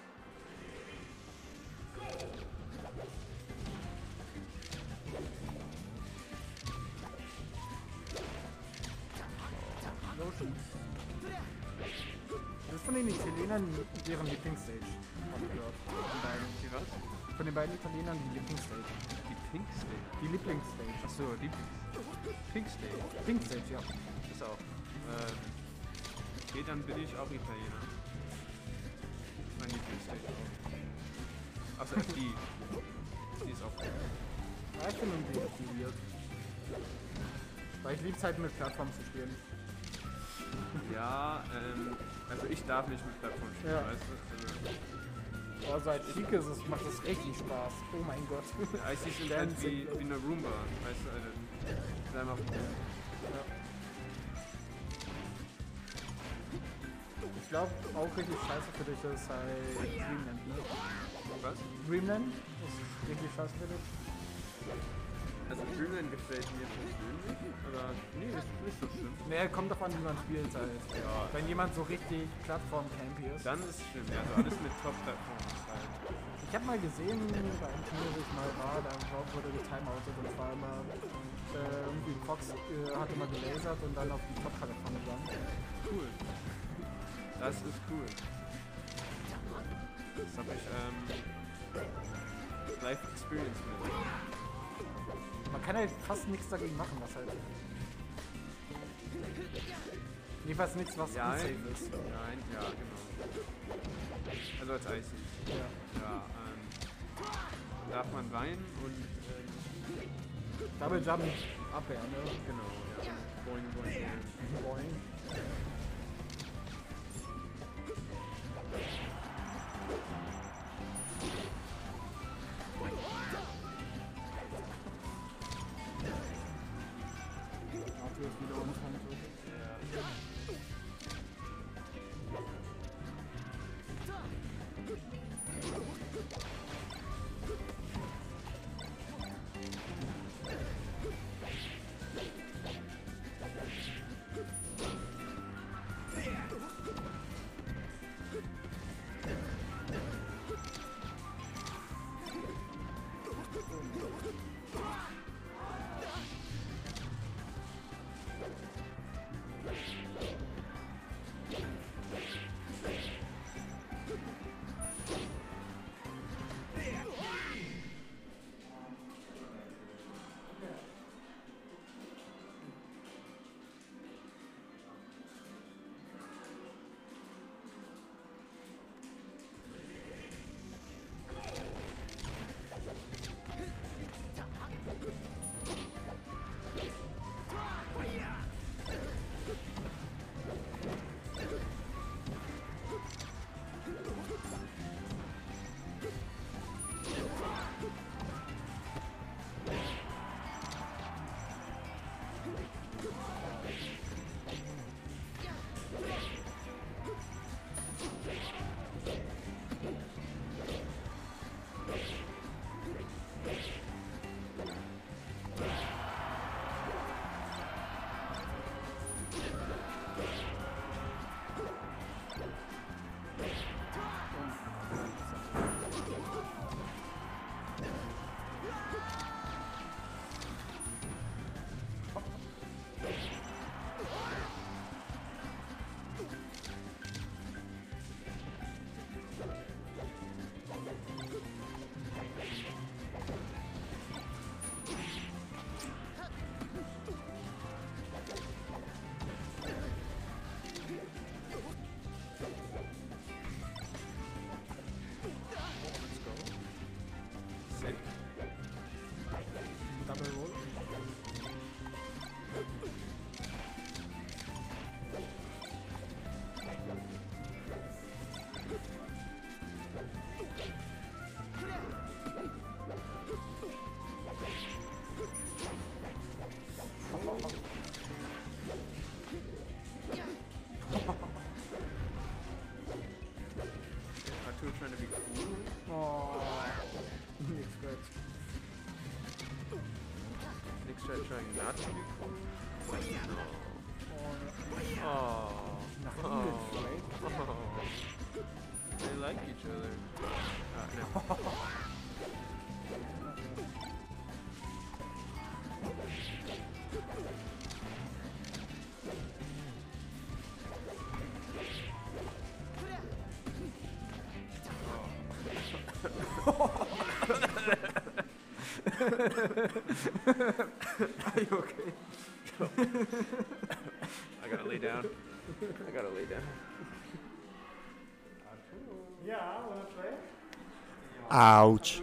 Lotion. Das von den Italienern deren Lieblingsstage? Hab ich gehört. Die beiden, die was? Von den beiden Italienern die Lieblingsstage. Die Pink State. Die Lieblingsstage. Achso, Lieblings. Pink State. Pink Stage, ja. Ist auch. Ähm, okay, dann bin ich auch Italiener. Mein Lieblingsstate auch. Außer F D. Die ist auch gut. Ja, ich finde irgendwie die weird. Weil ich liebe es halt mit Plattformen zu spielen. Ja, ähm, also ich darf nicht mit Plattformen spielen, Ja. weißt du? Also, Aber seit Chic ist es, macht das richtig Spaß. Oh mein Gott. ja, ich sehe halt wie, wie eine Roomba, weißt du? Also, ist einfach Ja. Ich glaube auch richtig scheiße für dich ist halt Dreamland, ne? was? Dreamland ist richtig scheiße für dich. Also Dreamland gefällt mir persönlich, aber nee, ist nicht so schlimm. Ne, kommt davon, wie man spielt halt. Ja. Wenn jemand so richtig Plattform-campy ist. Dann ist es schlimm, ja, also alles mit Top-Plattformen ist halt. Ich habe mal gesehen, bei einem Turnier, wo ich mal war, da wurde getimeoutet und zwar immer äh, irgendwie Fox äh, hat immer gelasert und dann auf die Top-Plattform gegangen. Cool. Das ist cool. Das habe ich ähm, Live Experience mit. Man kann halt fast nichts dagegen machen, was halt. Jedenfalls nichts, was Ja, unsafe ist. Nein, ja, genau. Also als Icy. Ja. Ja, ähm, darf man rein und ähm, Double Jump Abwehr, ne? genau, ja. Boing, boing, boing. Boing. Arthur ist wieder unten. Are you okay? I gotta lay down. I gotta lay down. Ja, wanna play? Autsch.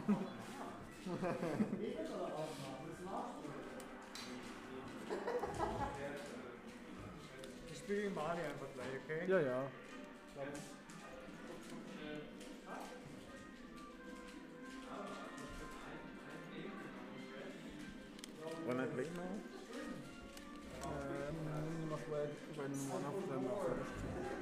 Ich spiele gegen Mali einfach gleich, okay? Ja, ja. When I play now? Um, must wait when one of them are finished.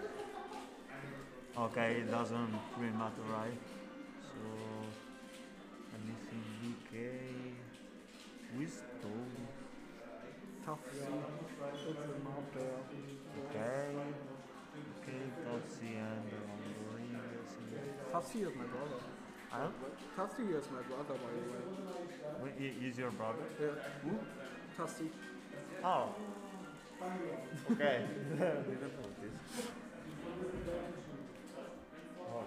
Okay, it doesn't really matter, right? So, let me see, U K, Wisdom, Tough C. It's a map there. okay, okay, Topsy and Rongoring, Tough C is my brother. huh? Tough C is my brother, by the way. Wait, he- he's your brother? Yeah. Who? Tough C. Oh. Okay. Didn't notice. Oh.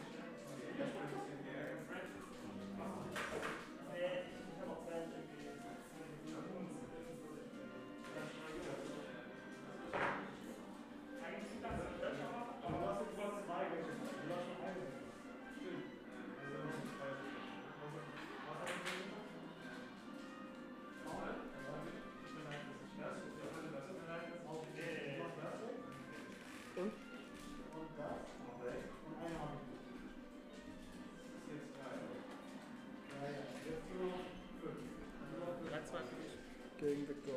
Gegen Victor.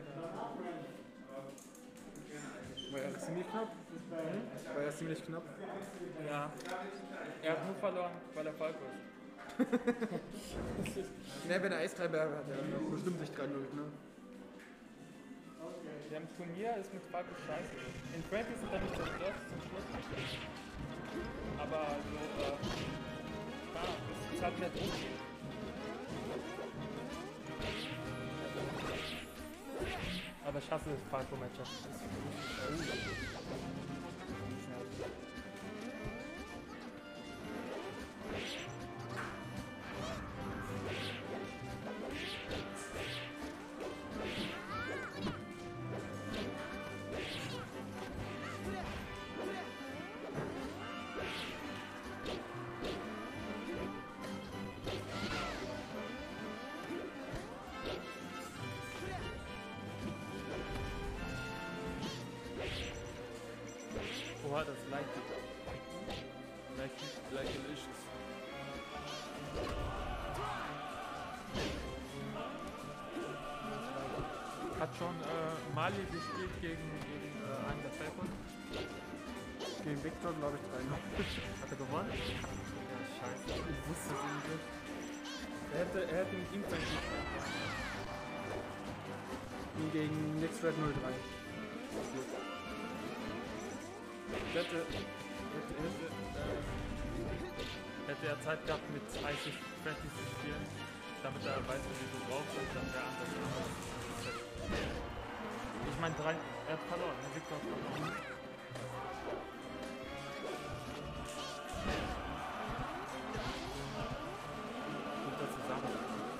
War ja ziemlich knapp. War ja ziemlich knapp. Ja. Er hat nur verloren, weil er Falco ist. Ne, wenn er Eistreiber hat, er bestimmt sich drei null, ne? Ja, im Turnier ist mit Falco scheiße. In Frankie sind da nicht so stolz zum Schluss. Aber so, äh, ja, das ist halt mehr Druck. Aber ich hasse das Falco-Matchup. Oha, das leicht leicht leicht delicious. Hat schon äh, Mali gespielt gegen, gegen äh, einen der Falcons? Gegen Victor, glaube ich, drei null. Hat er gewonnen? Ja, scheiße. Ich wusste es irgendwie. Er hätte, er hätte mit ihm sein Spiel. Gegen Next Red null drei. Hätte, hätte, hätte, äh, hätte er Zeit gehabt, mit dreißig Frankies zu spielen, damit er weiß, wie du drauf bist, dann wäre anders. Ich meine, drei, er hat verloren, der Victor hat verloren. Guter zusammen.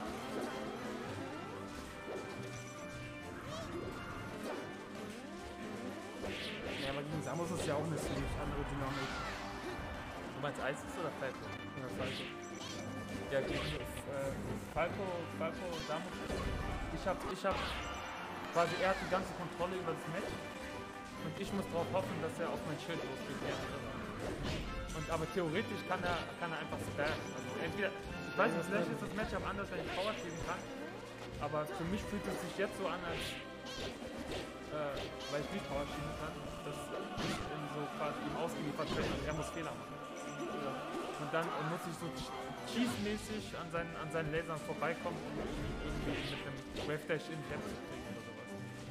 Ja, aber gegen Samus ist ja auch eine ziemlich andere Dynamik. Du meinst Isis oder Falco? Oder Falco. Ja, gegen äh, Falco, Falco, Samus. Ich hab, ich hab quasi, er hat die ganze Kontrolle über das Match und ich muss darauf hoffen, dass er auf mein Schild losgeht. Und aber theoretisch kann er, kann er einfach spammen. Also entweder, ich weiß nicht, vielleicht ist das Matchup anders, wenn ich Power schieben kann, aber für mich fühlt es sich jetzt so an, als äh, weil ich nicht Power schieben kann, dass ich in so quasi ihm ausgeliefert bin und er muss Fehler machen. Und dann muss ich so cheese-mäßig an seinen, an seinen Lasern vorbeikommen, um ihn irgendwie mit einem Wave Dash in die Hände zu kriegen oder sowas.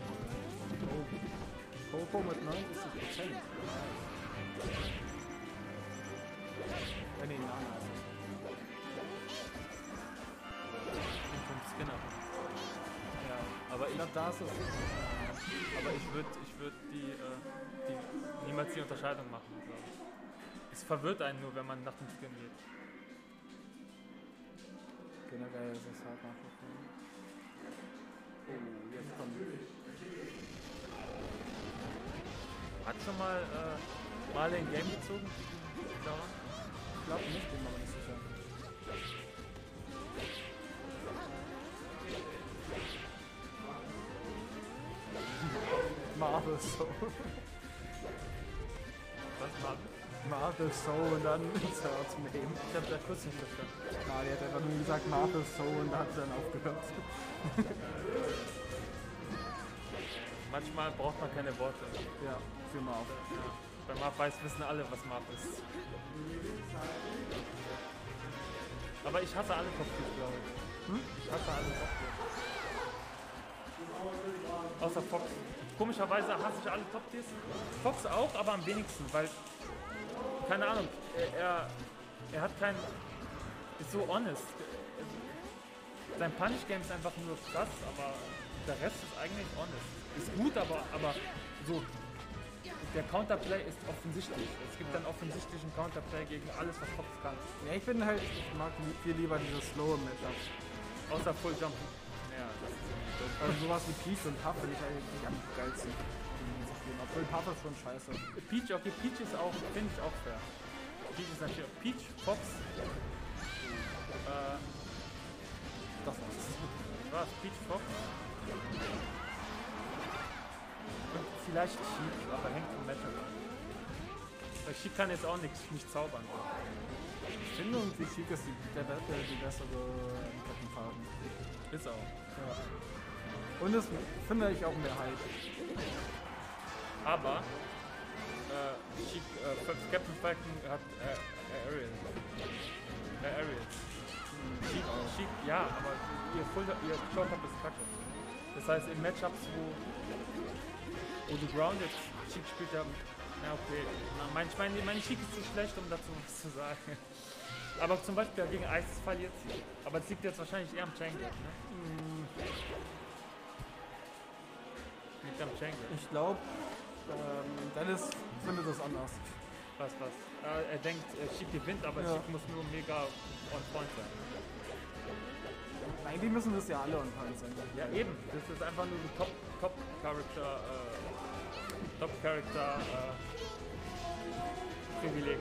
Coco mit neunundsiebzig Prozent. Wenn ihn Nana ist. Den vom Skinner. Ja. Aber ich, Ich glaube, da ist es. aber ich würde ich würd die, äh, die niemals die Unterscheidung machen, glaube ich. Es verwirrt einen nur, wenn man nach dem Skin geht. Okay. generell ist es halt nachgekommen. Oh, jetzt kommt. Hat schon mal äh, Marley ein Game gezogen? Daran? Ich glaube nicht, bin mir aber nicht sicher. Marvel Soul. Was war Marvel Soul und dann Search Name. Ich hab da kurz nicht verstanden. Ah, die hat einfach nur gesagt Marvel Soul und da hat sie dann aufgehört. Manchmal braucht man keine Worte. Ja, für mal auf. Ja. Bei Marv weiß wissen alle, was Marv ist. Aber ich hasse alle Kopftiers, glaube ich. Hm? Ich hasse alle Kopftiers. Außer Fox. Komischerweise hasse ich alle Top-Tiers. Fox auch, aber am wenigsten, weil, keine Ahnung, er, er, er hat kein, ist so honest. Sein Punish-Game ist einfach nur krass, aber der Rest ist eigentlich honest. Ist gut, aber, aber so, der Counterplay ist offensichtlich. Es gibt dann offensichtlichen Counterplay gegen alles, was Fox kann. Ja, ich bin halt, ich mag viel lieber diese slow Matchups. Außer Full Jump. Ja, das ist Also sowas wie Peach und Puff finde ich eigentlich am geilsten. Obwohl Puff ist schon scheiße. Peach, okay, Peach ist auch, finde ich auch fair. Peach ist natürlich auch Peach, Fox. Äh, Das war's. was? Peach, Fox. Und vielleicht Sheik, aber hängt vom Matchup an. Weil Sheik kann jetzt auch nichts, nicht zaubern. Ich finde irgendwie Sheik ist die, der, der, die bessere Kettenfarben. Ist auch. Ja. Und es finde ich auch mehr Hype. Aber äh, Sheik, äh, Captain Falcon hat äh, äh, Ariel. Äh, Ariel. Sheik, Sheik, ja, aber ihr Full, ihr Short-Up ist kacke. Das heißt, in Matchups, wo, wo du grounded, Sheik spielt ja, ja okay, mein, mein, meine Sheik ist zu schlecht, um dazu was zu sagen. Aber zum Beispiel gegen Ice verliert sie. Aber es liegt jetzt wahrscheinlich eher am Chain Gap, ne? Liegt am Chain Gap. Ich glaube, ähm, Dennis findet das anders. Was, was? Äh, er denkt, äh, Sheik gewinnt, aber Ja. Sheik muss nur mega on point sein. Eigentlich müssen das ja alle on point sein. Ja, eben. Das ist einfach nur ein Top, Top Character, äh, Top Character, äh, Privileg.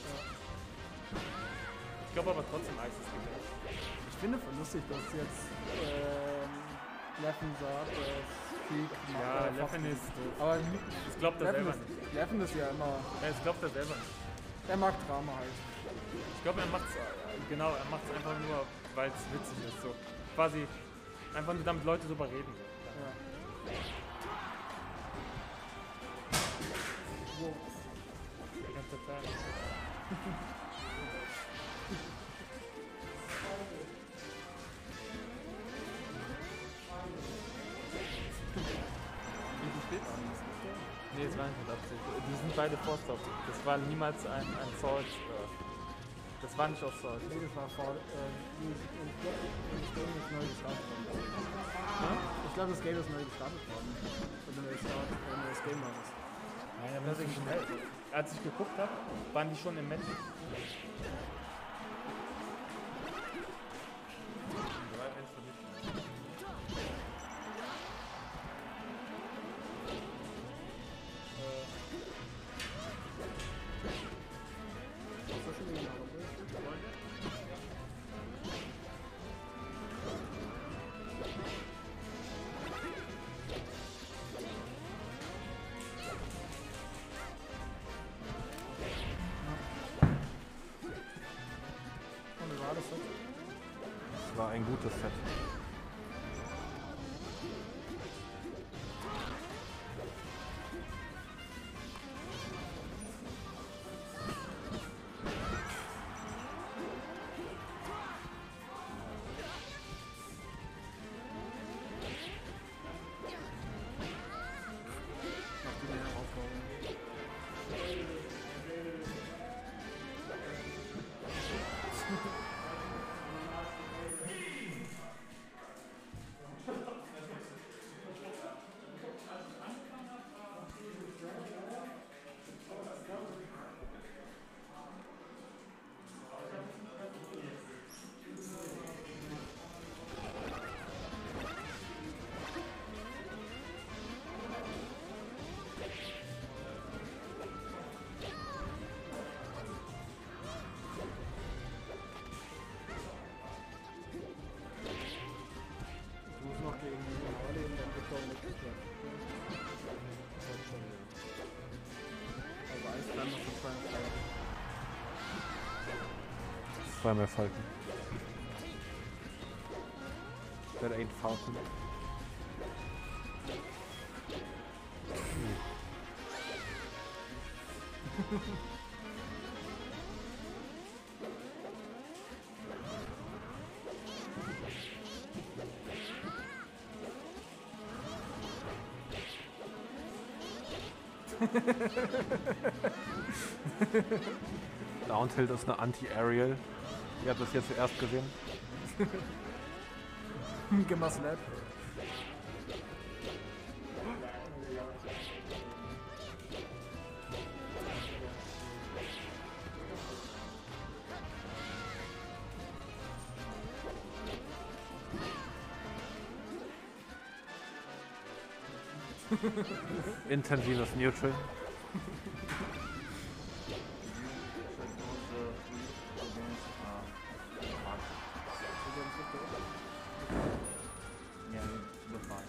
Ich glaube aber trotzdem Ice ist gewinnt. Ich finde voll lustig, dass jetzt ähm, Leffen sagt, dass Sheik Ja, äh, Leffen Fox ist doof. Aber Das glaubt er Leffen selber ist, nicht. Leffen ist ja immer, Ja, das glaubt er selber nicht. er mag Drama halt. Ich glaube, er macht's, äh, genau, er macht's einfach nur, weil es witzig ist. So. Quasi einfach nur damit Leute drüber reden. Ja. Ja, total. Wie viel steht an? Nee, es war nicht mit Absicht. Die sind beide Forstop. Das war niemals ein, ein Sword. Äh, das war nicht aus Sword. Nee, das war vor, äh, die- ich glaube, das Game ist neu gestartet worden. Hm? Ich glaube, das Game ist neu gestartet worden. Oder neu gestartet, äh, neues Game war das. Nein, aber das ist schnell. Als ich geguckt habe, waren die schon im Match. drei eins für mich. Das war schon wieder ein Und wie war das jetzt? Es war ein gutes Set. Nach dieser Herausforderung. Dann noch so Triumph Tiger. Zweimal Falken. That ain't Falcon. Downtilt ist eine Anti-Aerial. Ihr habt das jetzt zuerst gesehen. Gimmer Slap. Intensives Neutral. Yeah, the five.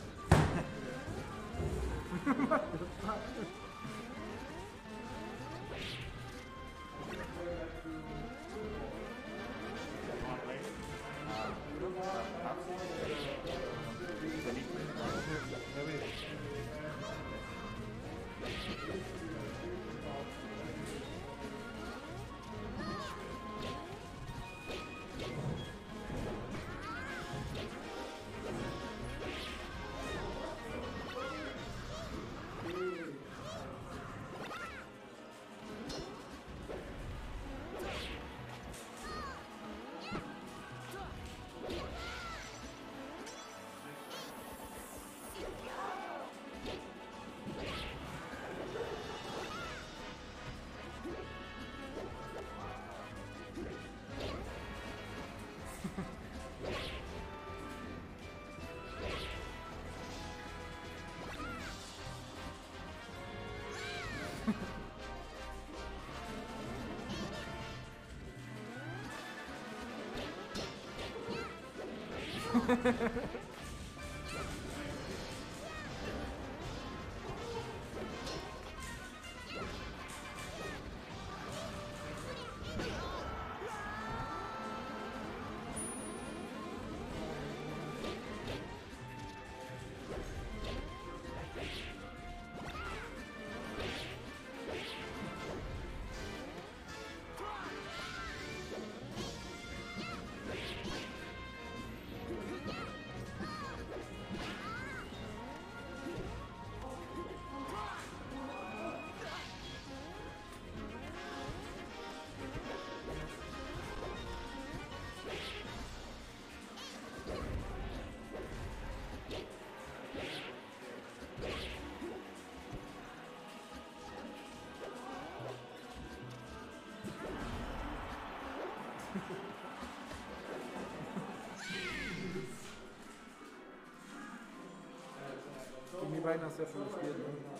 Gegen die beiden hast du ja schon gespielt, ne?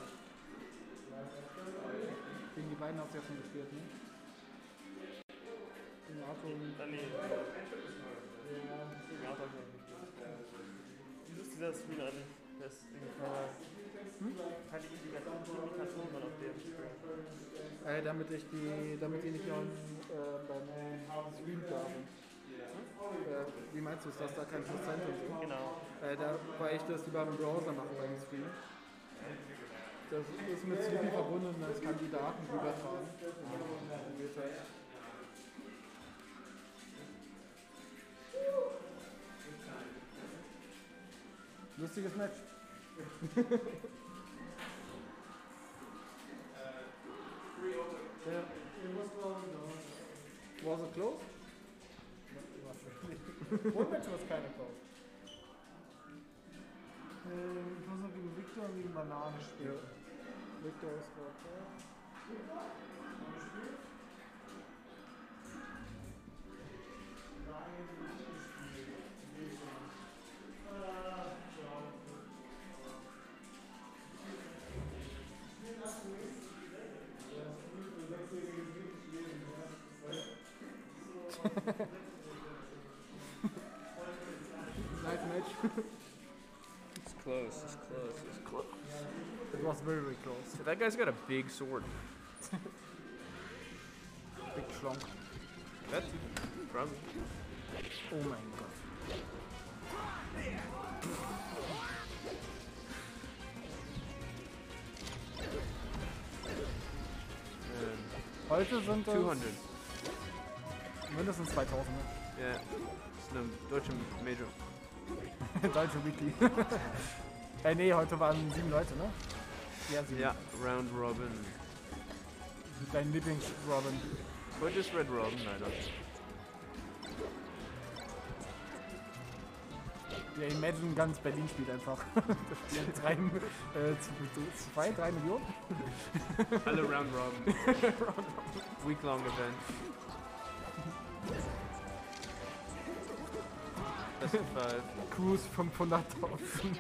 Gegen die beiden hast du ja schon gespielt, ne? Gegen Arthur und... Dann nee. Ja, wie ist dieser Screen eigentlich? Das ist irgendwie keine, keine Indikation, Indikation dann auf dem. Äh, damit ich die, damit die nicht noch äh, beim Stream da sind. Äh, wie meinst du, ist das da kein Prozent und so? Genau. Äh, da, weil ich das über den Browser mache beim Stream. Das ist mit Stream verbunden, das kann die Daten übertragen. Lustiges Match. Ja. Was it close? One match was keine close. Äh, ich muss noch gegen Victor und gegen Banane spielen. Victor ist gerade da. Nice match. It's close, it's close, it's close. It was very, very close. That guy's got a big sword. Big Schlonk. That's probably. Oh mein Gott. Um, Heute sind es zweihundert. mindestens zweitausend. Ja, das ist eine deutsche Major. Deutsche Weekly. äh, nee, heute waren sieben Leute, ne? Ja, sieben. Ja, Round Robin. Dein Lieblings-Robin. Heute ist Red Robin leider. Ja, Imagine ganz Berlin spielt einfach. Das spielen drei, äh, zwei, drei Millionen. Alle Round Robin. Week-long Event. Best of five. Cruise fünfhunderttausend.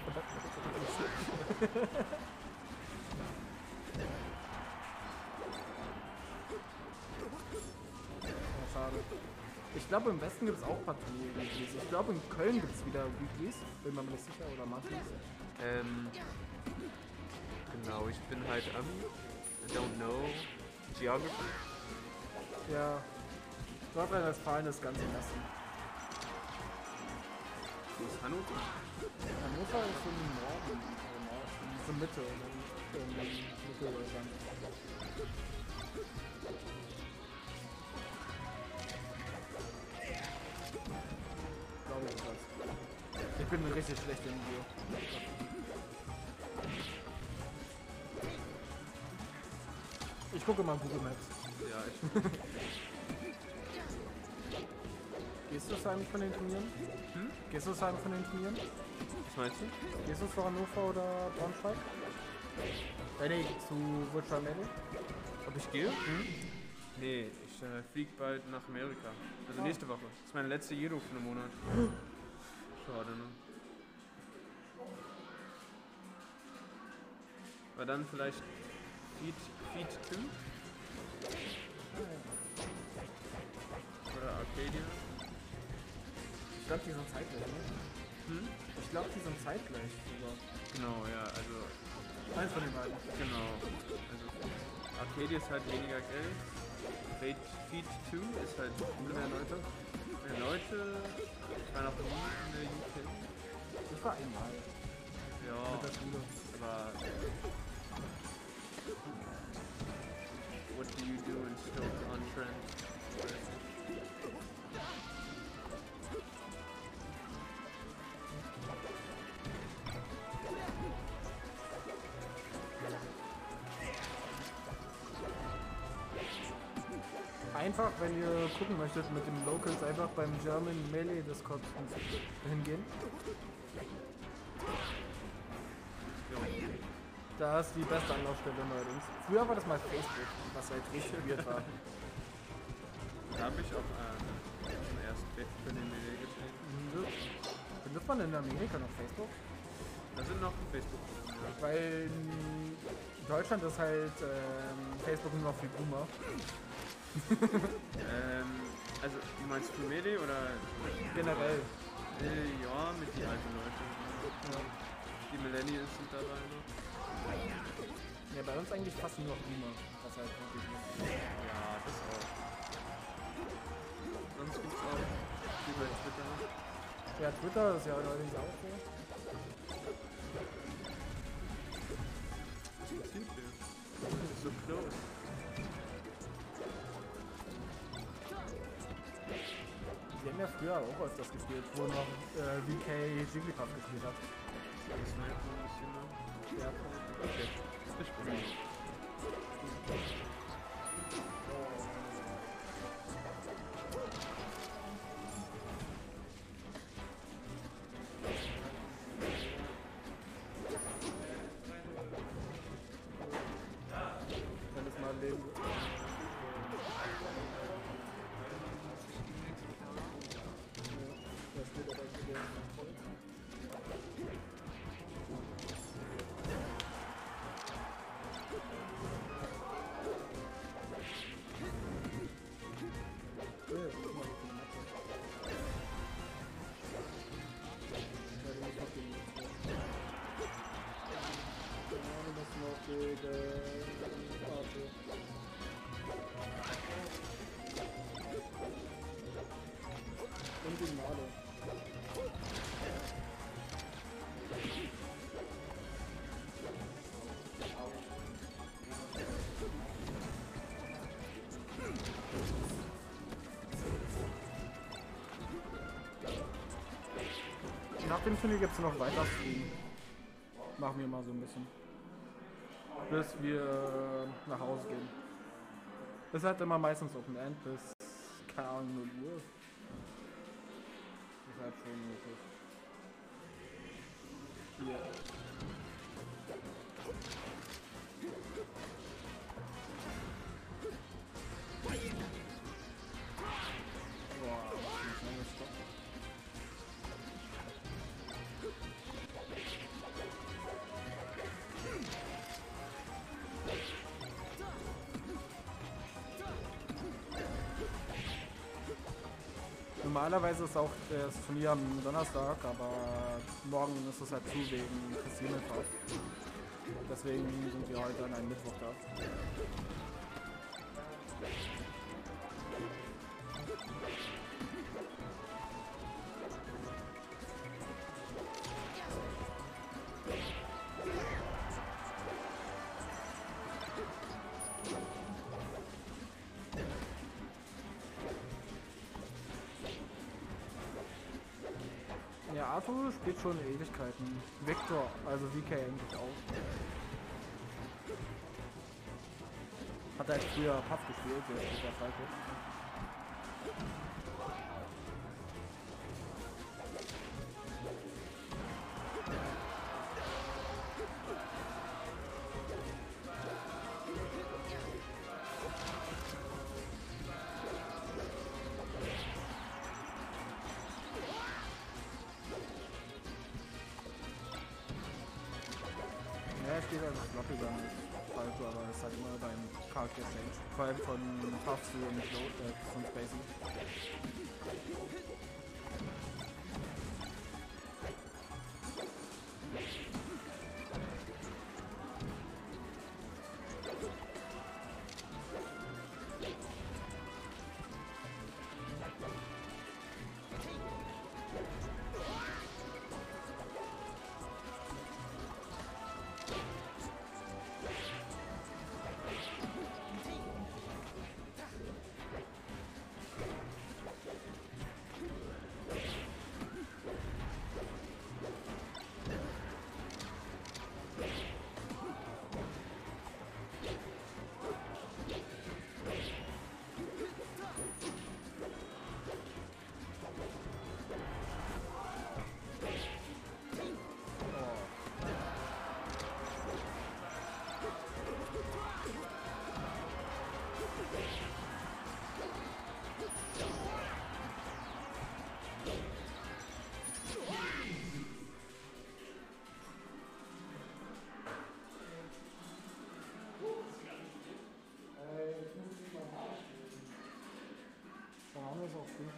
Schade. Ich glaube, im Westen gibt es auch Partie-Weeklies. Ich glaube, in Köln gibt es wieder Weeklies. Bin mir aber nicht sicher. Oder Martins. Ähm, genau, ich bin halt am I don't know. Geography. Ja. Nordrhein-Westfalen ist ganz im Westen. Wo ist Hannover? Hannover ist im Norden. Im Norden. So Mitte. Im Mittelland. Glaube ich das. Ich bin richtig schlecht im Video. Ich gucke mal Google Maps. Ja, ich. Gehst du es eigentlich von den Turnieren? Hm? Gehst du es eigentlich von den Turnieren? Was meinst du? Gehst du für Hannover oder Braunschweig? Äh, nee, zu Virtual Melee. Ob ich gehe? Nee, ich äh, fliege bald nach Amerika. Also Oh. nächste Woche. Das ist meine letzte Jedo für einen Monat. Schade, ne? Aber dann vielleicht Feed, Feed zwei? Oder Arcadia? Ich glaube, die sind zeitgleich, ne? Hm? Ich glaube, die sind zeitgleich sogar. Genau, ja, also Eins von den beiden. genau. Also Arcadia ist halt weniger Geld. Feed, Feed zwei ist halt mehr Leute. Mehr Leute. Ich war noch nie in der U K. Ich war einmal Ja, mit der Schule. aber what do you do in Stoke-on-Trent? Einfach, wenn ihr gucken möchtet mit den Locals, einfach beim German Melee Discord hingehen. Da ist die beste Anlaufstelle neuerdings. Früher war das mal Facebook, was halt richtig weird war. Da habe ich auch äh, zum ersten Bett für den Melee gesehen. Benutzt man in Amerika noch Facebook? Da sind noch Facebook. Weil in Deutschland ist halt ähm, Facebook nur noch für Boomer. ähm, also du meinst für Melee oder Generell. äh, ja, mit die alten Leute. Ja. Die Millennials sind dabei noch. Ja, bei uns eigentlich fast nur noch Boomer. Was halt wirklich ist. Ja, das auch. Sonst gibt's auch wie bei Twitter. Ja, Twitter ist ja allerdings auch so. Was passiert hier? Das ist so close. Die haben ja früher auch öfters gespielt, wo noch äh, V K Jigglypuff gespielt hat. Das merkt man ein bisschen noch. Ja. Okay. Ich bin Wenn es mal leben. Da steht aber wieder voll. Ja, guck mal, wie viel Mathe. Ja, den muss noch gegen Ja, den muss noch gegen Warte. richtigen Male. Nach dem Turnier gibt es noch weiter Stream. Machen wir mal so ein bisschen. Bis wir nach Hause gehen. Das ist halt immer meistens Open End bis, keine Ahnung, null Uhr. Das ist halt schon möglich. Hier. Boah, das ist ein Stopp. Normalerweise ist auch das Turnier am Donnerstag, aber morgen ist es halt zu wegen Christi Himmelfahrt. Deswegen sind wir heute an einem Mittwoch da. Ja, Arthur spielt schon Ewigkeiten. Victor, also V K eigentlich auch. Hat er halt früher Puff gespielt, der spielt der Falco. Ja, er steht einfach Floppy beim Falco, aber das ist halt immer beim Character Change. Vor allem von Puff zu und äh, von Spacey. Dann haben wir es auch gut.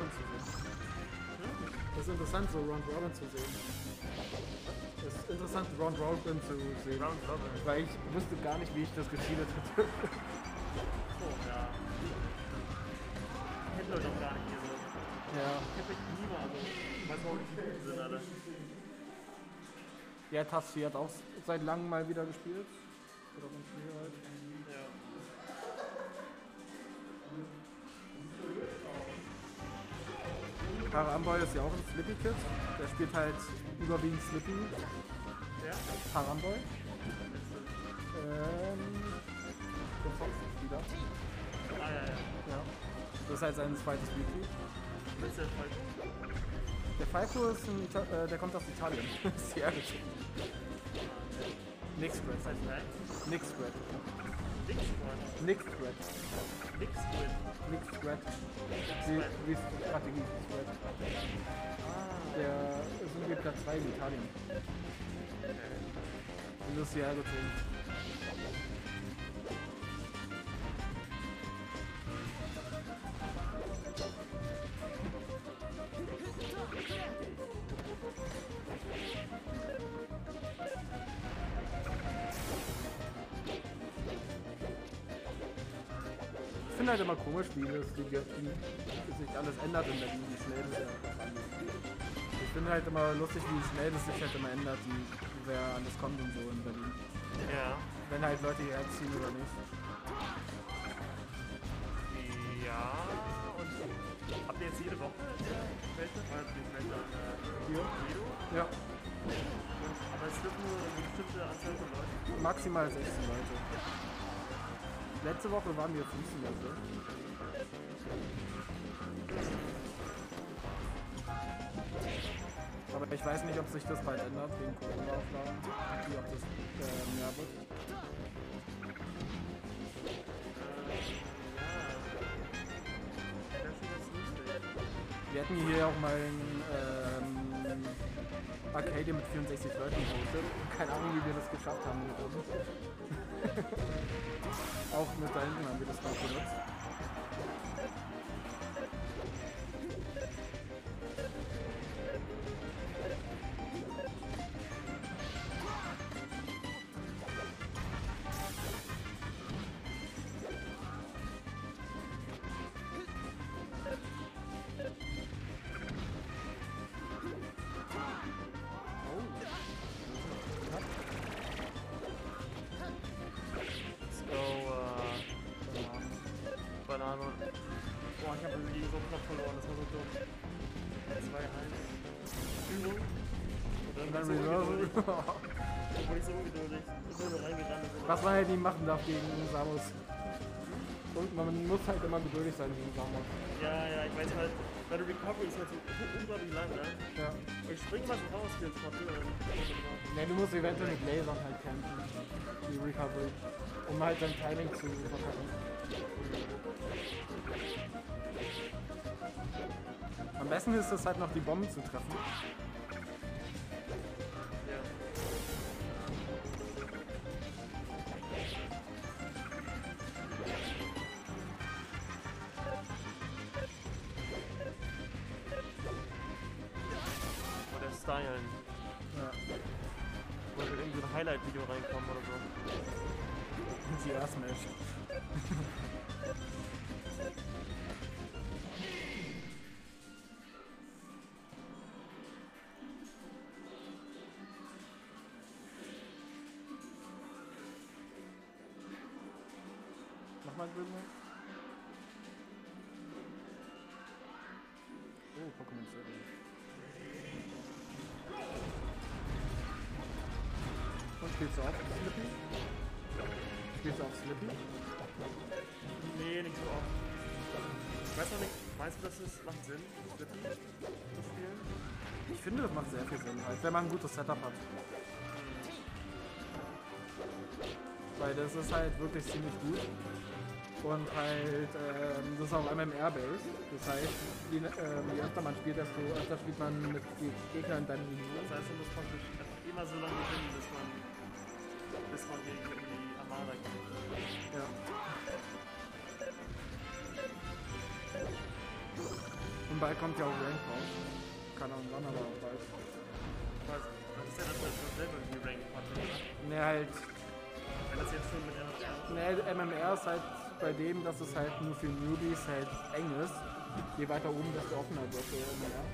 Robin zu sehen. Das ist interessant, so Round Robin zu sehen. Es ist interessant, Round Robin zu sehen. Round Robin. Weil ich wusste gar nicht, wie ich das gezielt hätte. So, ja. Ich hätte doch gar nicht hier so. Ja. Ich hätte niemand, also. Ich weiß auch nicht, wie die sind alle. Ja, Tassi hat auch seit langem mal wieder gespielt. Oder ein Spiel halt. Ja. Paramboy ist ja auch ein Slippy Kid. Der spielt halt überwiegend Slippy. Ja? Paramboy. Ähm. Der Fox-Spieler. Ah, ja, ja. Ja. Das ist halt sein zweites Weekly. Das ist der Fall. Der Falco ist ein, Ita- äh, der kommt aus Italien. Sehr gut. Nick Spread. Das heißt, nein? Nick Spread. Nix Squad. Nick Spread. Nix Squid. Nick Spread. Wie, wie Strategie Spread. Der ist irgendwie Platz zwei in Italien. Und das ist hierher gezogen. Ich finde halt immer komisch, wie, das, wie, wie sich alles ändert in Berlin, wie schnell das ja angeht. Ich finde halt immer lustig, wie schnell das sich halt immer ändert, wie, wer alles kommt und so in Berlin. Ja. Wenn halt Leute hierher ziehen oder nicht. Ja. Und habt ihr jetzt jede Woche welche? Weil ihr vielleicht dann äh, Hier? Guido? Ja, Aber es wird nur eine bestimmte Anzahl von Leuten. maximal sechzehn Leute. Letzte Woche waren wir fünfzehn Leute. Aber ich weiß nicht, ob sich das bald ändert, wegen Corona-Auflagen. Wie ob das äh, mehr wird. Wir hatten hier auch mal ein ähm, Arcade mit vierundsechzig Leuten gehostet. Keine Ahnung, wie wir das geschafft haben mit uns. Auch mit da hinten haben wir das noch benutzt. So, äh. Banane. Boah, ich habe irgendwie so knapp verloren, das war so dumm. zwei eins. Übung. Und dann, Und dann bin ich so Reversal. ungeduldig. Dann wurde ich so ungeduldig. Ich bin nur reingerannt. und so. Was man halt nie machen darf gegen Samus. Und man muss halt immer geduldig sein gegen Samus. Ja, ja, ich weiß halt, meine Recovery ist halt so unglaublich lang, ne? Ja. Ich spring mal so raus, wie jetzt mal früher. Ne, du musst eventuell mit Lasern halt kämpfen. Die Recovery. Um halt dein Timing zu verkacken. Am besten ist es halt noch die Bomben zu treffen. Ja. Oder stylen. Ja. Oder irgendwie so ein Highlight-Video reinkommen oder so. G R Smash. Nochmal drüben. Oh, Pokémon Silber. Und spielst du auch Slippy? Spielst du auch Slippy? Nee, nicht so oft. Ich weiß noch nicht, meinst du, dass es macht Sinn, Slippy zu spielen? Ich finde, das macht sehr viel Sinn, halt, wenn man ein gutes Setup hat. Weil das ist halt wirklich ziemlich gut. Und halt, ähm, das ist auch M M R-Base. Das heißt, je, ähm, je öfter man spielt, desto öfter spielt man mit Ge- Gegnern in deinem Niveau. Das heißt, du musst praktisch immer so lange gewinnen, bis man, bis man gegen irgendwie Armada geht. Ja. Und bald kommt ja auch Rank raus. Keine Ahnung wann, aber bald. Was? Das ist ja das dasselbe wie Rank-Content, oder? Ne, halt. Wenn das jetzt schon mit M M R. Ne, M M R ist halt bei dem, dass es halt nur für Newbies halt eng ist. Je weiter oben, desto offener wird der M M R.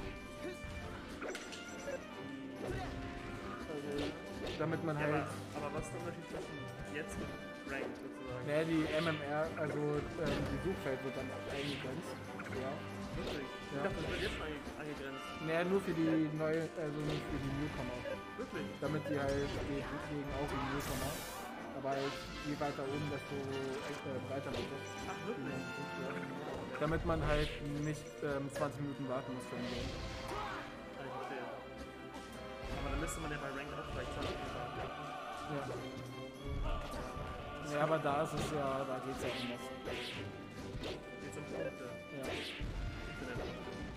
Also, damit man Ja, halt. aber, aber was ist der Unterschied zwischen jetzt und Ranked sozusagen? Ne, die M M R, also ähm, die Suchfeld wird dann eingegrenzt. Ja. Wirklich? Ich Ja. dachte, das wird jetzt schon ange- angegrenzt. Ne, nur für die neue, also nur für die Newcomer. Wirklich? Damit die halt gegen, gegen auch die Newcomer. Aber halt, je weiter oben, desto äh, breiter wird das. Ach, wirklich? Damit man halt nicht ähm, zwanzig Minuten warten muss für ein Game. Ah, ich verstehe. Aber dann müsste man ja bei Ranked auch vielleicht zwanzig Minuten warten. Ja. Ja, aber da ist es ja, da geht's ja um was. Jetzt um Punkte. Ja. Internet.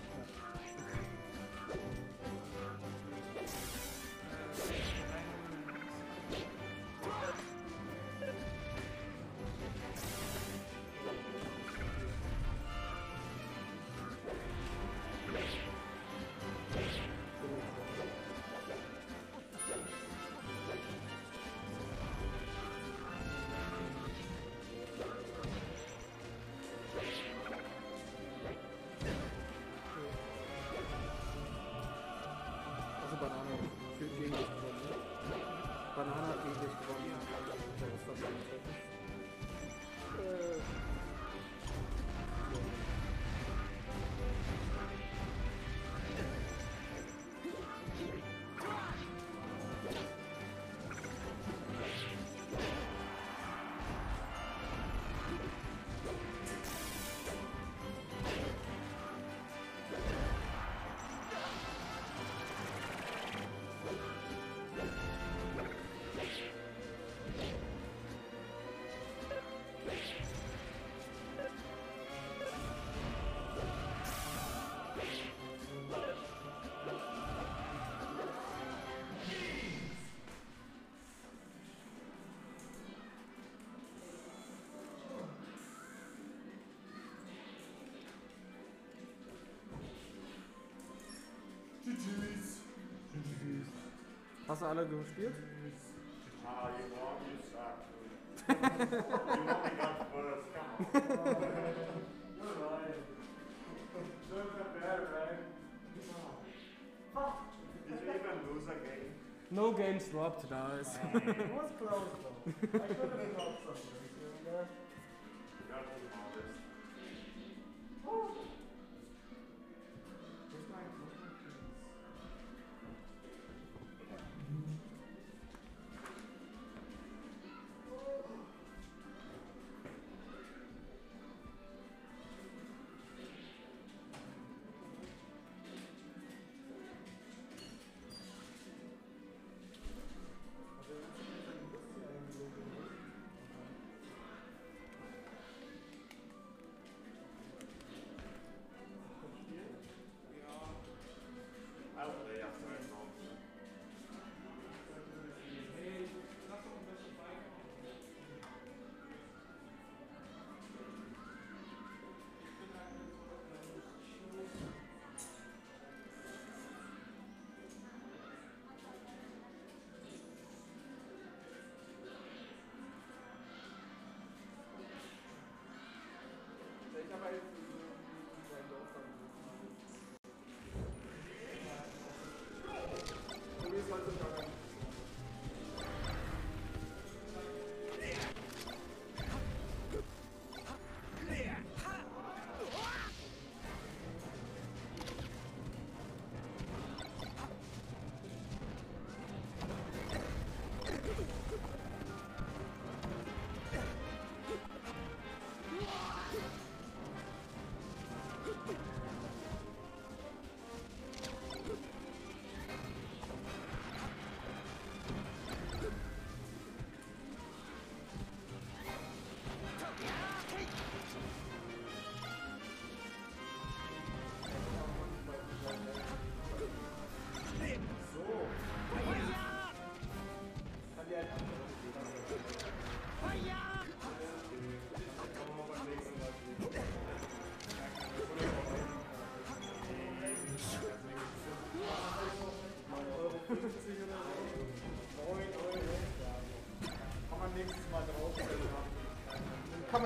Also Banane für, gegen dich gewonnen, ne? Banane hat gegen dich gewonnen. Ja, das war schon technisch. Äh. Hast du alle gespielt? Ah, you want you suck. You only got first, come on. You're right. Don't get bad, right? Did you even lose a game? No games dropped, nice. It was close though. I could have dropped something. You know? You got to be modest. Where's my, where's my keys?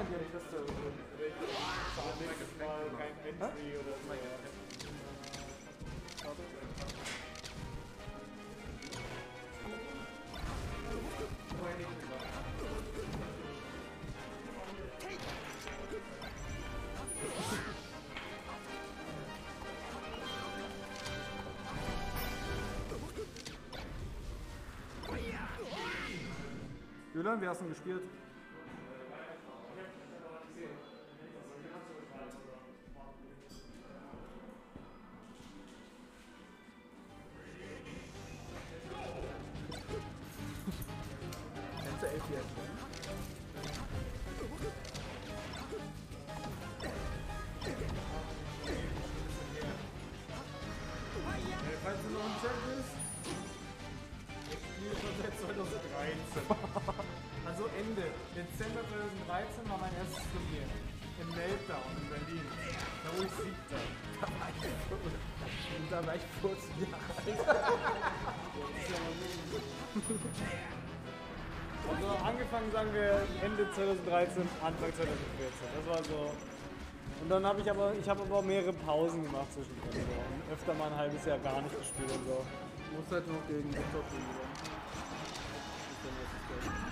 hier die Liste. Nächstes Mal kein Entry oder so. Julian, wie hast du denn gespielt? Kennst du L P S? Falls du noch im Chat bist, ich spiele schon seit zweitausenddreizehn. Also Ende Dezember zweitausenddreizehn war mein erstes Turnier. Im Meltdown in Berlin. Da wurde ich siebter. Da war ich und da war ich vierzehn Jahre alt. Also angefangen sagen wir Ende zweitausenddreizehn, Anfang zweitausendvierzehn. Das war so. Und dann habe ich aber, ich habe aber auch mehrere Pausen gemacht zwischendrin. So. Und öfter mal ein halbes Jahr gar nicht gespielt und so. Du musst halt noch gegen Victor spielen. Oder? Das ist der nächste Stelle.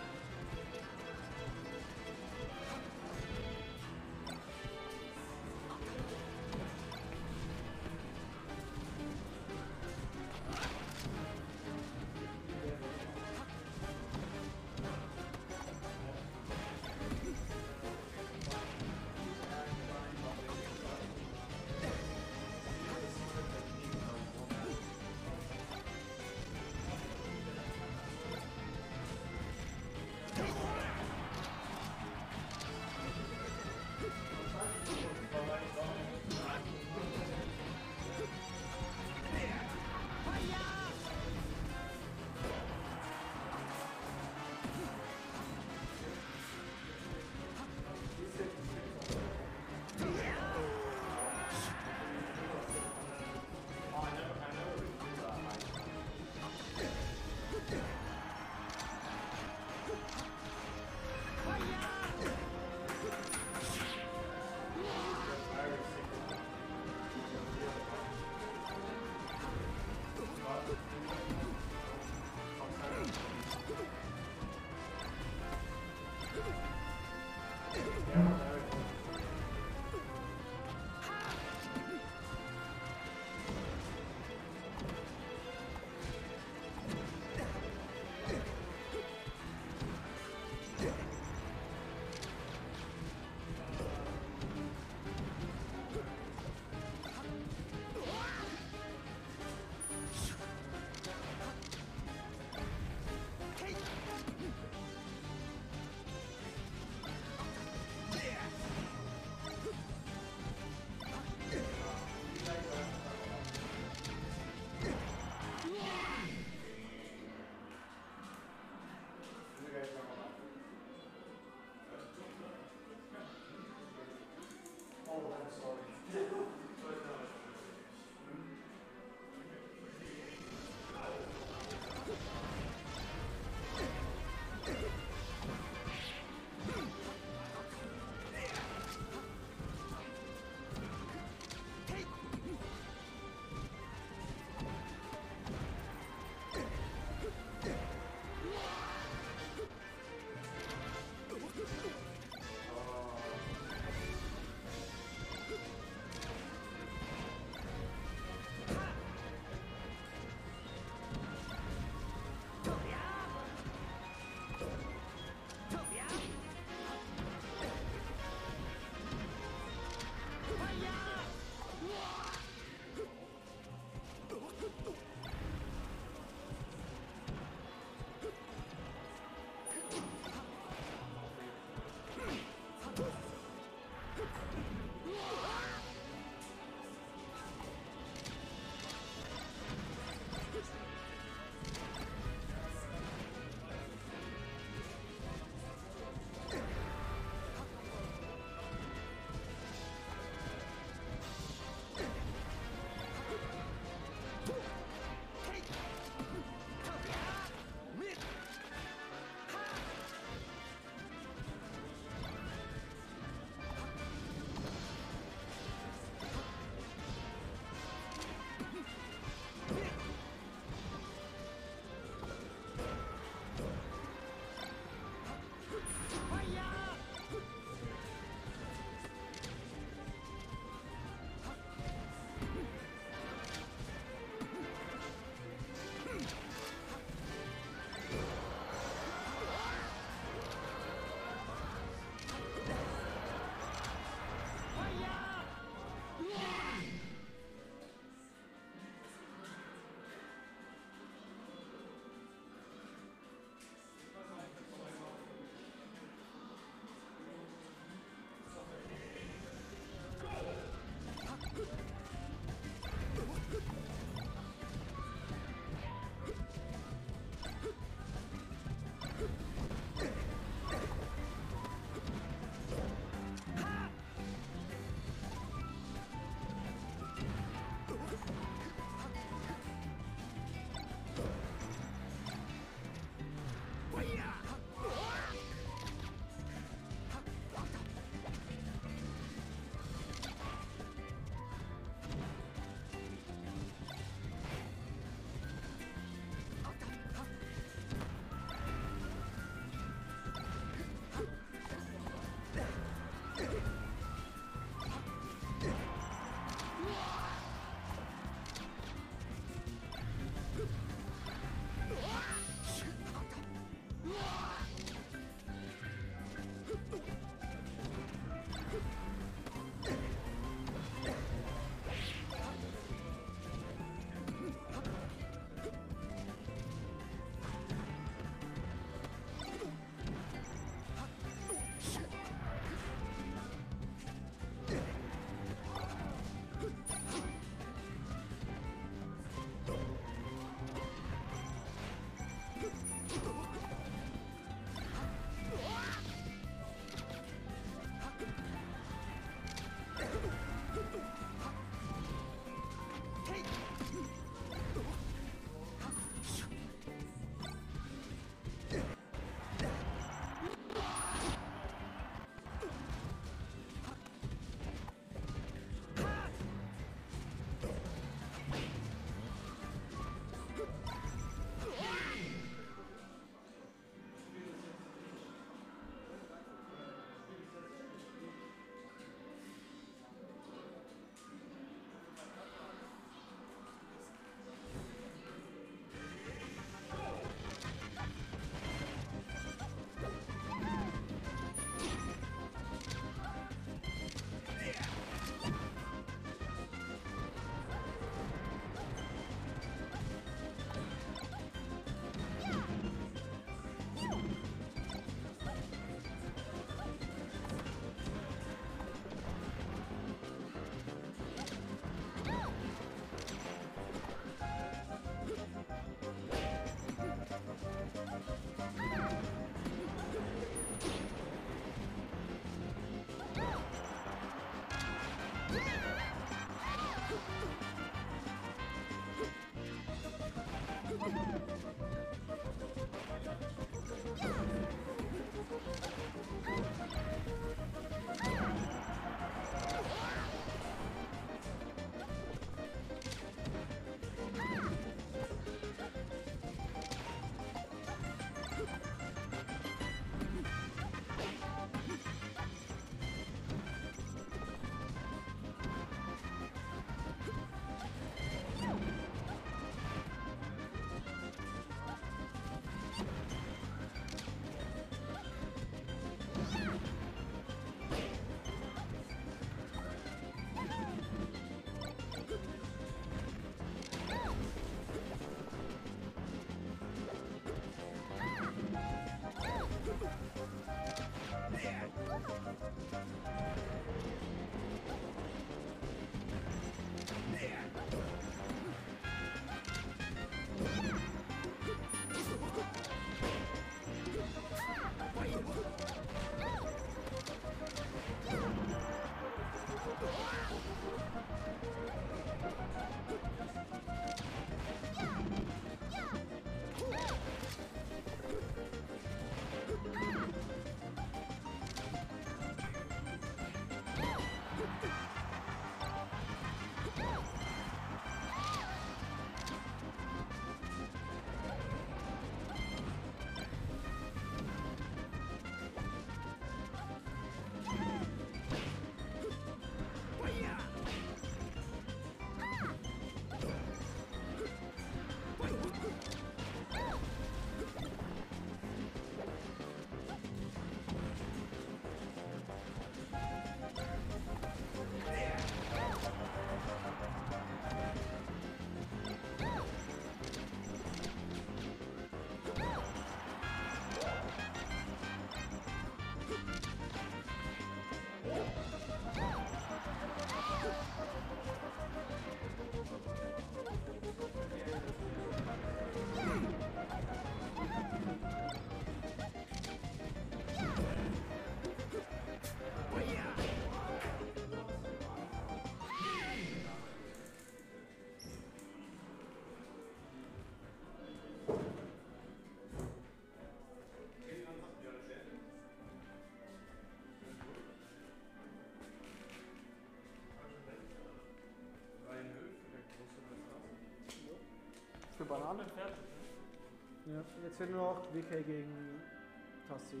Banane. Fertig. Ja. Jetzt fehlt nur noch W K gegen Tassi.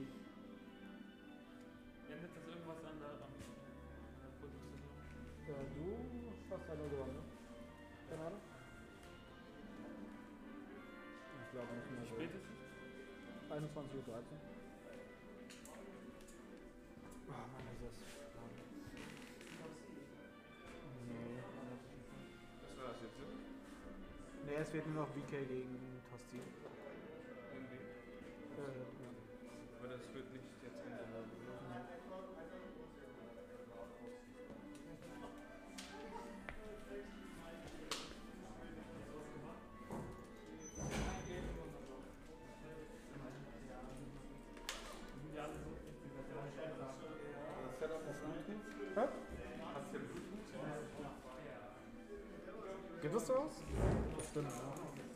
Ändert das irgendwas an der, an der Produktion? Ja, du hast leider gewonnen, ne? Keine Ahnung. Ich glaube nicht mehr. Wie spät ist es? einundzwanzig Uhr dreizehn. Oh Mann, ist das. Nee. Was war das jetzt? Nee, es wird nur noch V K gegen Tosti. Irgendwie. Äh, ja. Aber das wird nicht jetzt ändern. Hä? Gibt es sowas? Stimmt, ja.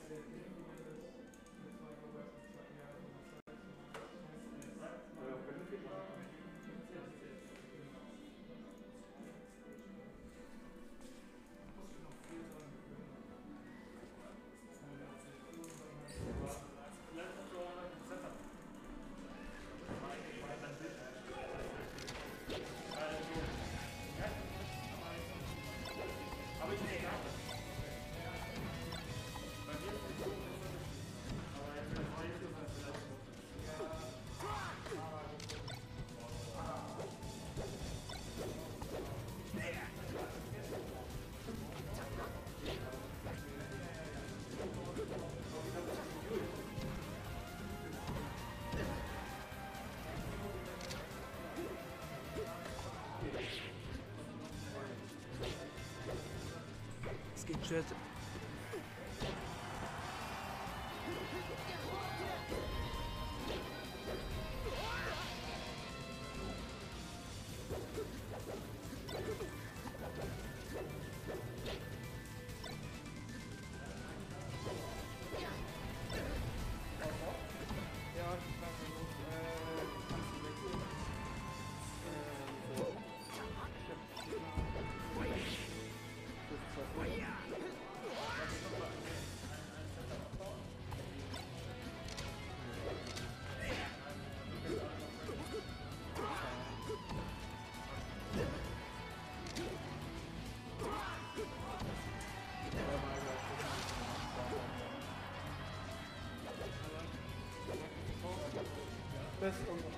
Es geht Chat. Das ist unser.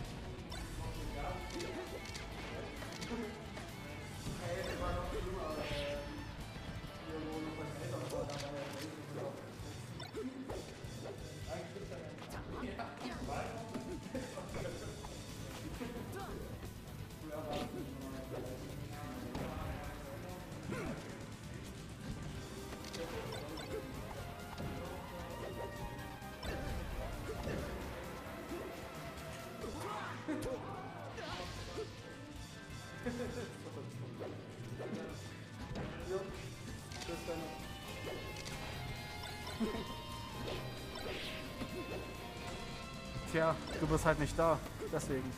Tja, du bist halt nicht da, deswegen.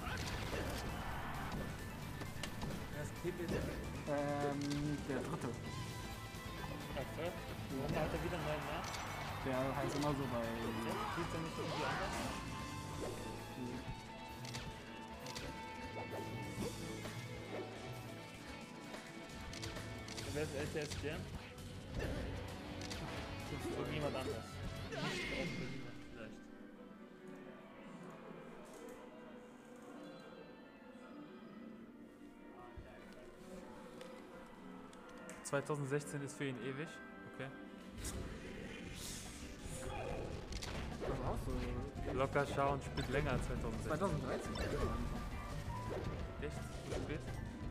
Wer ist P P? Ähm, der dritte. Perfekt. Und da hat er wieder einen neuen Namen. Der heißt immer so bei. Hieß er nicht irgendwie anders? Wer ist L T S Jam? Irgendjemand anders. Nicht auch Berliner vielleicht. zwanzig sechzehn ist für ihn ewig. Okay. Was auch so. Locker schauen spielt länger als zwanzig sechzehn. zweitausenddreizehn. Echt? So spät?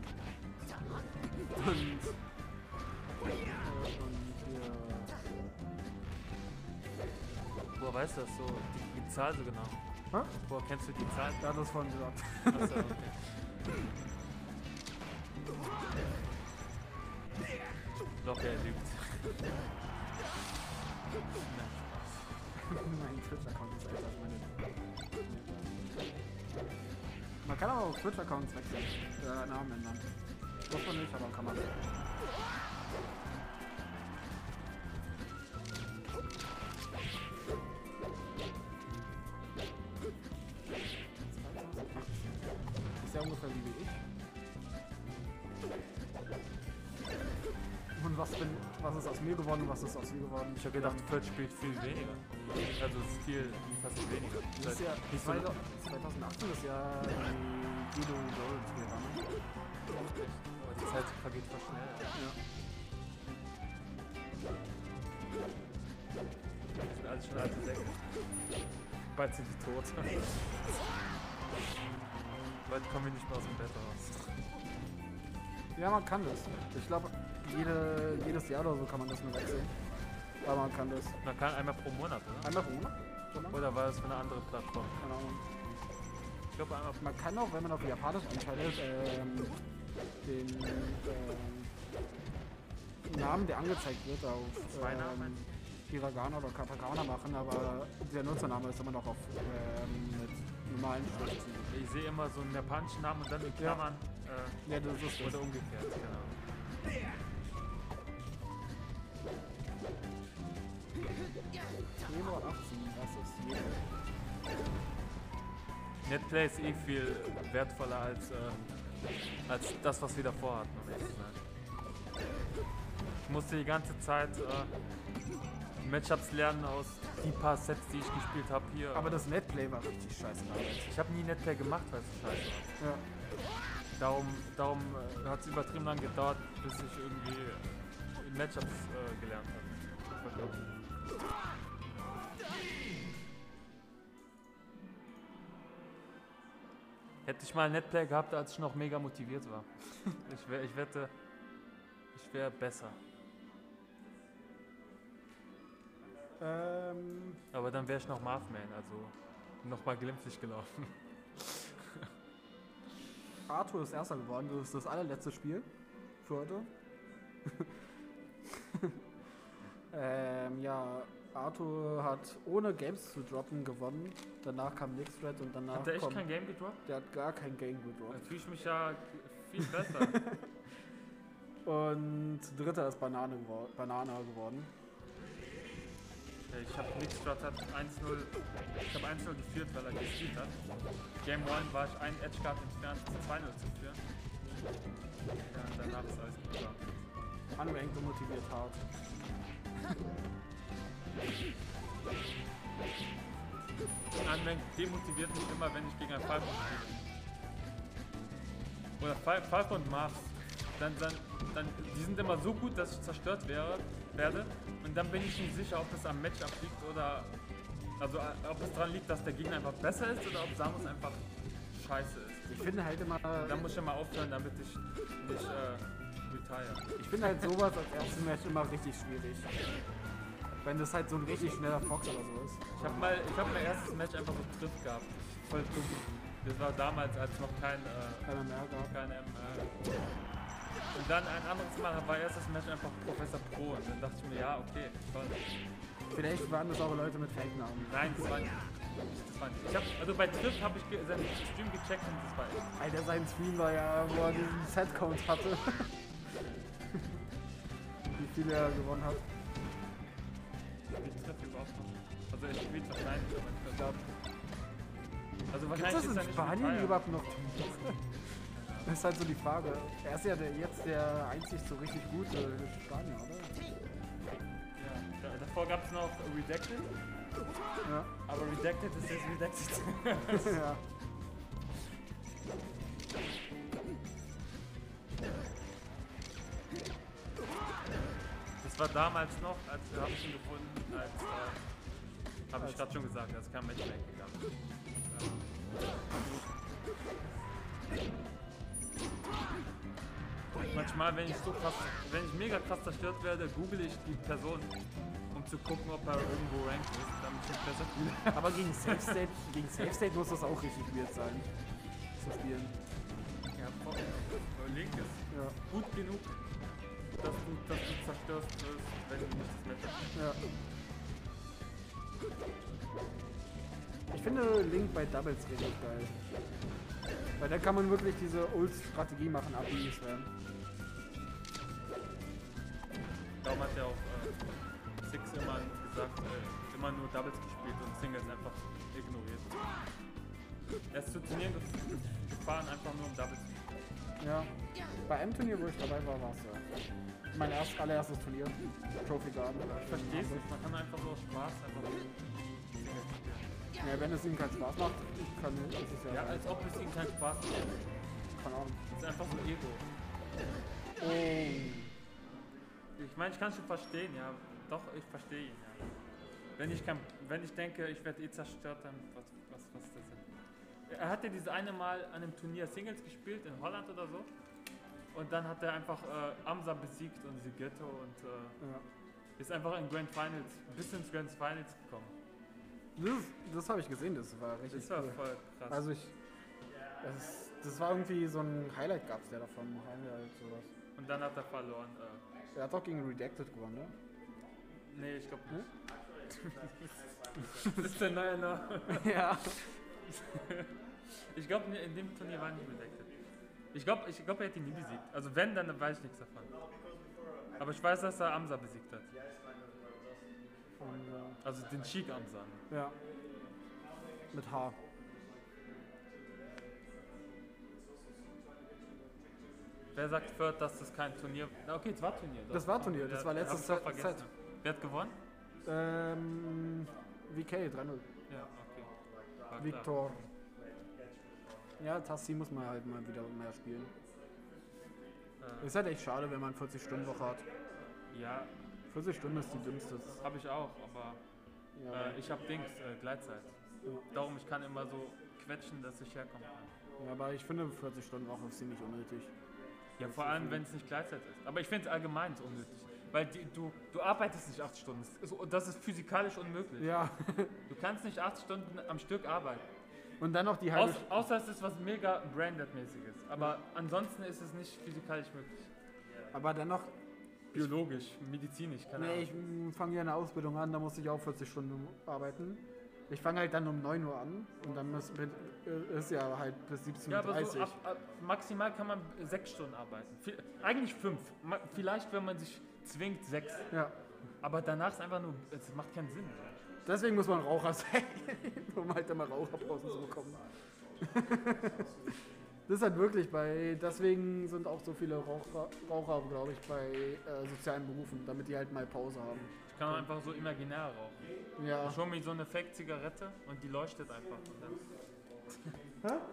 Und. Äh, und hier. Woher weißt du das so? Die, die Zahl so genau? Hä? Woher kennst du die Zahl? Ja, das vorhin gesagt. Achso, okay. Locker, er lügt. Mein Twitch-Account ist älter als meine. Man kann aber auch Twitch-Accounts wechseln. Äh, Namen ändern. Muss man nicht, aber kann man. was ist aus mir geworden und was ist aus ihr geworden. Ich habe gedacht, Fürth spielt viel weniger. Also es ist viel, fast weniger. Das ist ja nicht so zwanzig achtzehn ist ja die Guido Gold-Ära, ne? aber die Zeit vergeht voll schnell. Ja. Das sind alles schon alte Säcke. Bald sind die tot. Bald kommen wir nicht mehr aus dem Bett raus. Ja, man kann das. Ich glaube, jede, jedes Jahr oder so kann man das nur wechseln. Aber man kann das. Man kann einmal pro Monat, oder? Einmal pro Monat? So lang? Oder war das für eine andere Plattform? Keine Ahnung. Ich glaube einmal pro Man kann auch, wenn man auf Japanisch einschaltet, ähm, den ähm, Namen, der angezeigt wird, auf Zwei ähm, Namen? Hiragana oder Katakana machen, aber der Nutzername ist immer noch auf ähm, mit normalen Schriftzügen. Ich sehe immer so einen japanischen Namen und dann in Klammern. Äh, Ja, das ist das. oder umgekehrt, genau. Februar achtzehn, das ist jeder. Netplay ist eh viel wertvoller als, äh, als das, was wir davor hatten, um ehrlich zu sein. Ich musste die ganze Zeit äh, Matchups lernen aus die paar Sets, die ich gespielt habe hier. Aber das Netplay war richtig scheiße damals. Ich habe nie Netplay gemacht, weil es so scheiße war. Ja. Darum, darum äh, hat es übertrieben lang gedauert, bis ich irgendwie in Matchups äh, gelernt habe. Hätte ich mal ein Netplay gehabt, als ich noch mega motiviert war. ich, wär, ich wette, ich wäre besser. Ähm, Aber dann wäre ich noch Marvman, also nochmal glimpflich gelaufen. Arthur ist Erster geworden, das ist das allerletzte Spiel für heute. ähm, ja, Arthur hat ohne Games zu droppen gewonnen. Danach kam Nixthread und danach Hat der echt kommt, kein Game gedroppt? der hat gar kein Game Dann gedroppt. fühle ich mich ja viel besser. Und Dritter ist Banane gewor Banana geworden. Ich habe Nixstrat hat eins null, ich habe eins null geführt, weil er gespielt hat. Game eins war ich ein Edge Guard entfernt, zwei null zu führen. Ja, und danach ist alles gut gegangen. Unranked und motiviert hart. Unranked demotiviert mich immer, wenn ich gegen einen Falcon spiele. Oder Fal Falcon und Mars. Dann, dann, dann, die sind immer so gut, dass ich zerstört wäre, werde. Und dann bin ich nicht sicher, ob es am Matchup liegt oder. Also, ob es daran liegt, dass der Gegner einfach besser ist oder ob Samus einfach scheiße ist. Ich finde halt immer, Dann muss ich ja mal aufhören, damit ich nicht äh, retire. ich finde halt sowas als erstes Match immer richtig schwierig. Wenn das halt so ein richtig schneller Fox oder so ist. Ich habe mal, ich habe mein erstes Match einfach so Triff gehabt. Voll dumm. Das war damals, als noch kein, äh, M M R gab. kein M R. Und dann ein anderes Mal war erstes Match einfach Professor Pro. Und dann dachte ich mir, ja, okay, toll. Vielleicht waren das auch Leute mit Fake-Namen. Nein, das war nicht. Das war nicht. Ich hab, also bei Triff habe ich ge seinen Stream gecheckt und das war echt. Alter, sein Stream war ja, wo er diesen Set-Count hatte. Wie viel er gewonnen hat. Wie Triff überhaupt noch. Also er spielt wahrscheinlich, aber ich glaube. Also Gibt wahrscheinlich das ist in er nicht Spanien retired. überhaupt noch Turniere? Das ist halt so die Frage. Er ist ja der, jetzt der einzig so richtig gute Spanier, oder? Ja, da- davor gab es noch Redacted, Ja. aber Redacted ist jetzt Redacted. ja. Das war damals noch, als habe ich ihn gefunden, als, äh, habe ich gerade schon gesagt, als kein Matchmaking gab. Und manchmal, wenn ich so krass, wenn ich mega krass zerstört werde, google ich die Person, um zu gucken, ob er irgendwo ranked ist, damit ich mich besser fühle. Aber gegen Safe State, gegen Safe State muss das auch richtig weird sein. Zu spielen. Ja, voll. Aber Link ist Ja. gut genug, dass du, dass du zerstört wirst, wenn du nicht das Match hast. Ja. Ich finde Link bei Doubles richtig geil. Weil da kann man wirklich diese Ult-Strategie machen, ab wie es werden. Darum hat ja auch äh, Six immer gesagt, äh, immer nur Doubles gespielt und Singles einfach ignoriert. Er ist zu Turnieren gef- gefahren, einfach nur um Doubles zu spielen. Ja. Bei einem Turnier, wo ich dabei war, war es ja. Mein erst, allererstes Turnier. Trophy Garden. Ich verstehe es nicht, man kann einfach so aus Spaß einfach so Singles spielen. Ja, wenn es ihm keinen Spaß macht, ich kann nicht. Das ist ja, Ja, als ob es ihm keinen Spaß macht. keine Ahnung. Das ist einfach so Ego. Oh. Ich meine, ich kann schon verstehen, ja. Doch, ich verstehe ihn, ja. Wenn ich, kann, wenn ich denke, ich werde eh zerstört, dann was, was, was ist das denn? Er hat ja diese eine Mal an einem Turnier Singles gespielt, in Holland oder so. Und dann hat er einfach äh, Amsa besiegt und Sighetto und äh, Ja. ist einfach in Grand Finals, bis ins Grand Finals gekommen. Das, das habe ich gesehen, das war richtig Das war cool. voll krass. Also ich, das, das war irgendwie so ein Highlight gab es ja davon, Highlight sowas. Und dann hat er verloren. Äh, Er hat doch gegen Redacted gewonnen, ne? nee, ich glaube nicht. Das ist der neue Name. Ja. Ich glaube, in dem Turnier war nicht Redacted. Ich glaube, ich glaub, er hätte ihn nie besiegt. Also wenn, dann weiß ich nichts davon. Aber ich weiß, dass er Amsa besiegt hat. Und, äh, Also den Sheik Amsa. ja. Mit H. Wer sagt Fürth, dass das kein Turnier war? Okay, es war Turnier. doch. Das war Turnier, das war Ja, letztes hab ich doch Set. vergessen. Wer hat gewonnen? Ähm, V K drei null. Ja, okay. War klar. Victor. Ja, Tassi muss man halt mal wieder mehr spielen. Äh, Ist halt echt schade, wenn man vierzig Stunden Woche hat. ja, vierzig Stunden ist die dümmste. habe ich auch, aber Ja, äh, ich habe Dings, äh, Gleitzeit. Ja. Darum, ich kann immer so quetschen, dass ich herkommen kann. ja, aber ich finde vierzig Stunden Woche ist ziemlich unnötig. Ja, vor allem, wenn es nicht Gleitzeit ist. Aber ich finde es allgemein so unnötig. Weil die, du, du arbeitest nicht acht Stunden. Das ist, das ist physikalisch unmöglich. Ja. Du kannst nicht acht Stunden am Stück arbeiten. Und dann noch die halbe Aus, außer es ist was mega Branded-mäßiges. Aber ansonsten ist es nicht physikalisch möglich. Aber dann noch. Biologisch, medizinisch, keine Nee, Ahnung. ich fange ja eine Ausbildung an, da muss ich auch vierzig Stunden arbeiten. Ich fange halt dann um neun Uhr an und dann ist, ist ja halt bis siebzehn Ja, Uhr aber so dreißig. ab, ab, maximal kann man sechs Stunden arbeiten. Vi- Eigentlich fünf. Ma- Vielleicht, wenn man sich zwingt, sechs. Ja. Aber danach ist einfach nur, es macht keinen Sinn. Deswegen muss man Raucher sein, um halt immer Raucherpausen zu bekommen. Das ist halt wirklich bei, deswegen sind auch so viele Raucher, Raucher glaube ich, bei äh, sozialen Berufen, damit die halt mal Pause haben. Ich kann einfach so imaginär rauchen. Ja. Ich hole mir so eine Fake-Zigarette und die leuchtet einfach. Und dann Hä?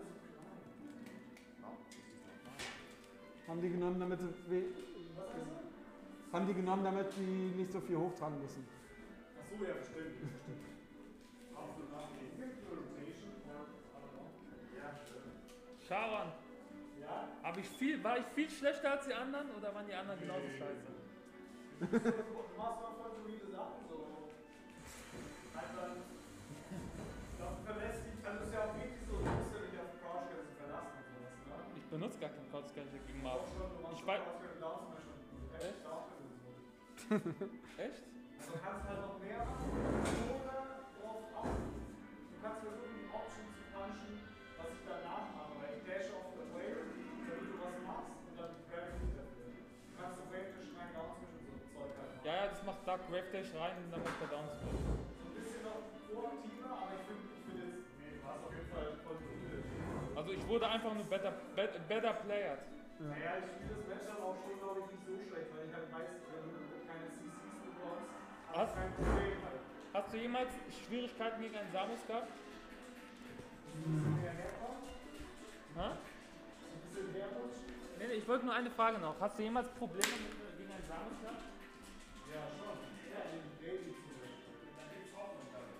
Haben die genommen, damit sie, we- haben die genommen, damit die nicht so viel hochtragen müssen. Achso, ja, bestimmt. bestimmt. Absolut nachgehen. Rotation or, I don't know. Ja, stimmt. Sharon, Ja? hab ich viel, war ich viel schlechter als die anderen oder waren die anderen genauso scheiße? Du machst mal voll solide Sachen, so. Halt dann. Ich glaube, du verlässt dich, also ist ja auch wirklich so, du musst ja nicht auf die Couchgrenze verlassen und sowas, ne? Ich benutze gar keinen Couchgrenze gegen Marv. Auch schon, du machst Ich schon weiß. Couchgrenze, da zum Beispiel. Echt? Da auch schon so. Echt? Also du kannst halt noch mehr machen, oder drauf achten. Du kannst versuchen, die Option zu punchen, was ich danach mache, weil ich dash auf the wave, damit du was machst und dann grab ich dich dafür. Du kannst auf Wave dash rein, down zwischen so Zeug halt machen. Ja, ja, das macht Dark Wave Dash rein und dann macht er Downs. So ein bisschen noch proaktiver, aber ich finde ich find jetzt, nee, du hast auf jeden Fall voll solide. Also ich wurde einfach nur better, better, better player. Naja, ich spiele das Match aber auch schon, glaube ich, nicht so schlecht, weil ich halt weiß, wenn du keine C Cs bekommst, hast Was? du kein Problem halt. Hast du jemals Schwierigkeiten gegen einen Samus gehabt? Wenn der herkommt, Ha? ein bisschen herrutscht. Nee, nee, ich wollte nur eine Frage noch. Hast du jemals Probleme mit, äh, gegen einen Samus gehabt? Ja, schon. Ja, den Daily zum Beispiel. Da gibt's Hoffnung damit.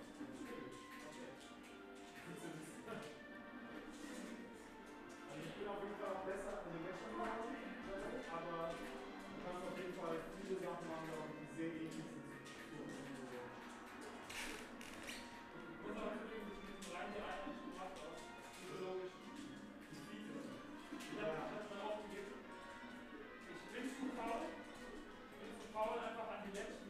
Also ich bin auf jeden Fall auch besser in den Matches machen, aber du kannst auf jeden Fall viele Sachen machen, die sehr ähnlich sind. Ich bin zu faul. Ich bin zu faul, einfach an die letzten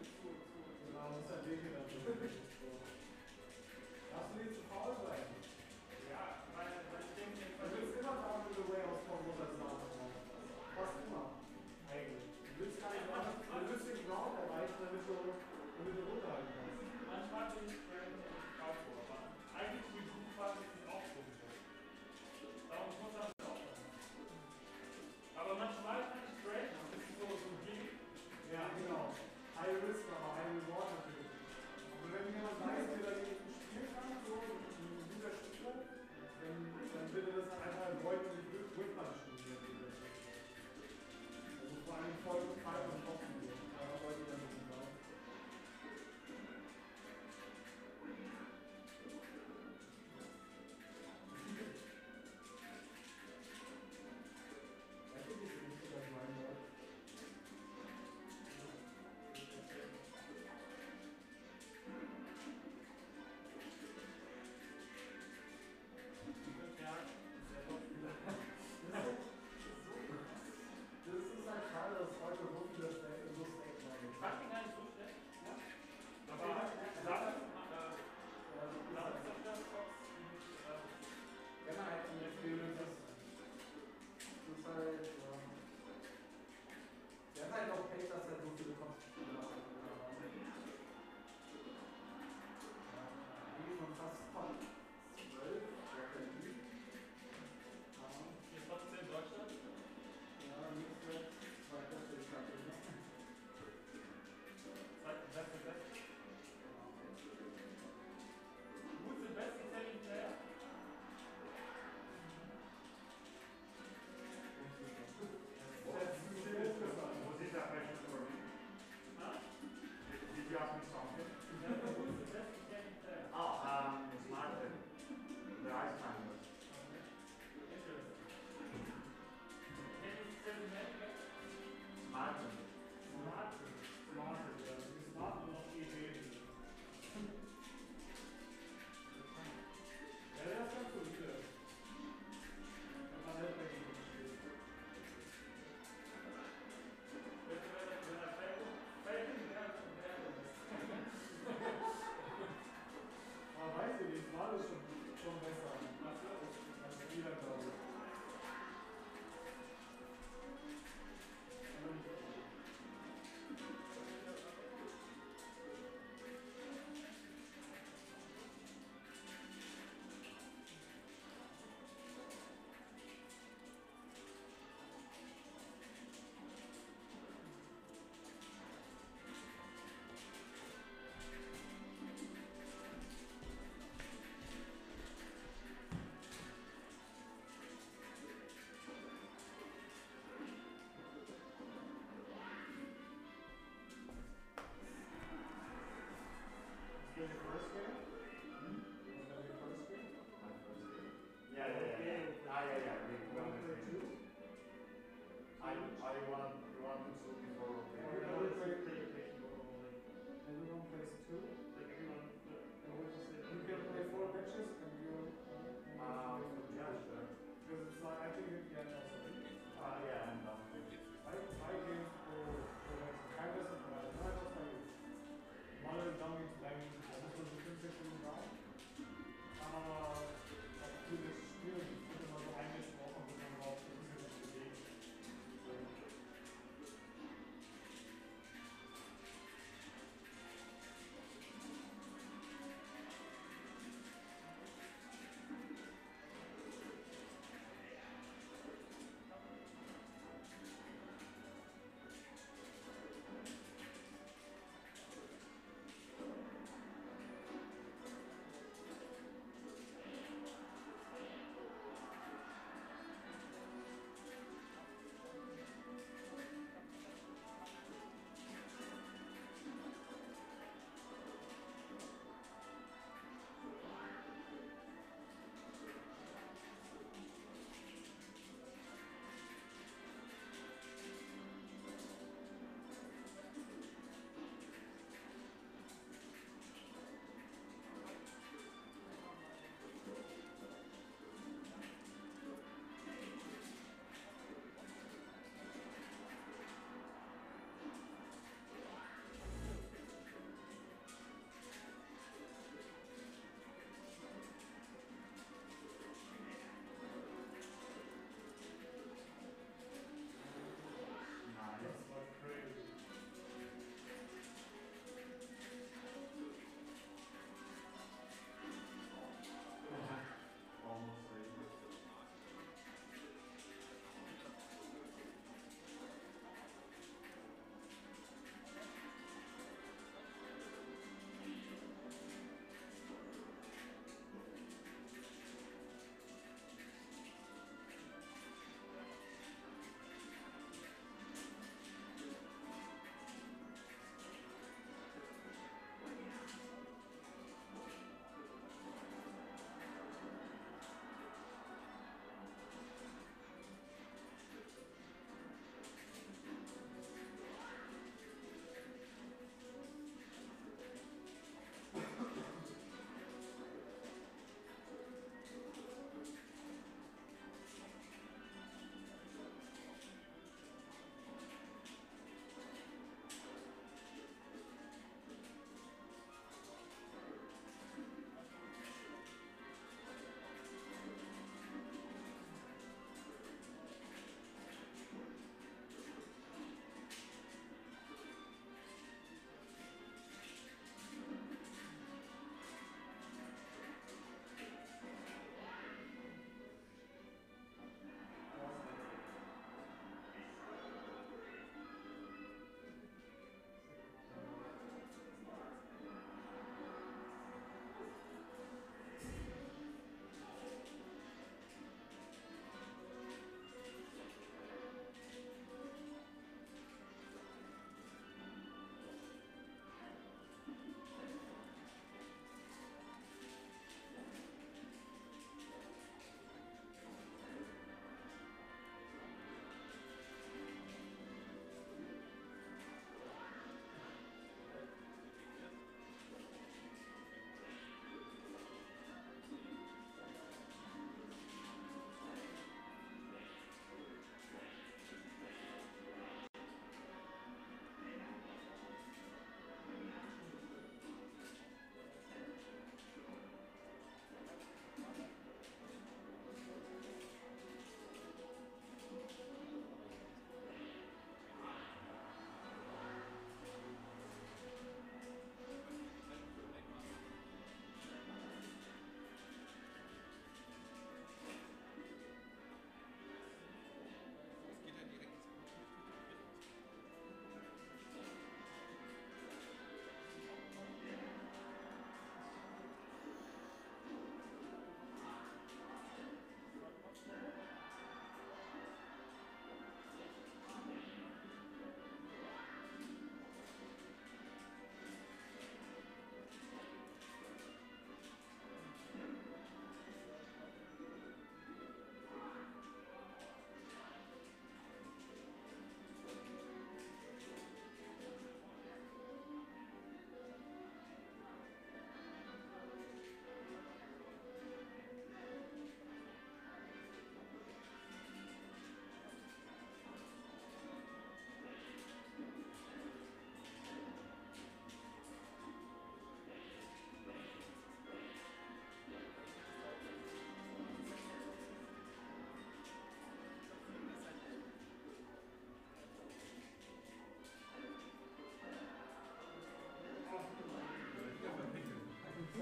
Entwicklung da. Aber auch vieles schwierig. Ich würde immer so eingesprochen, wenn man überhaupt ein bisschen sich bewegt.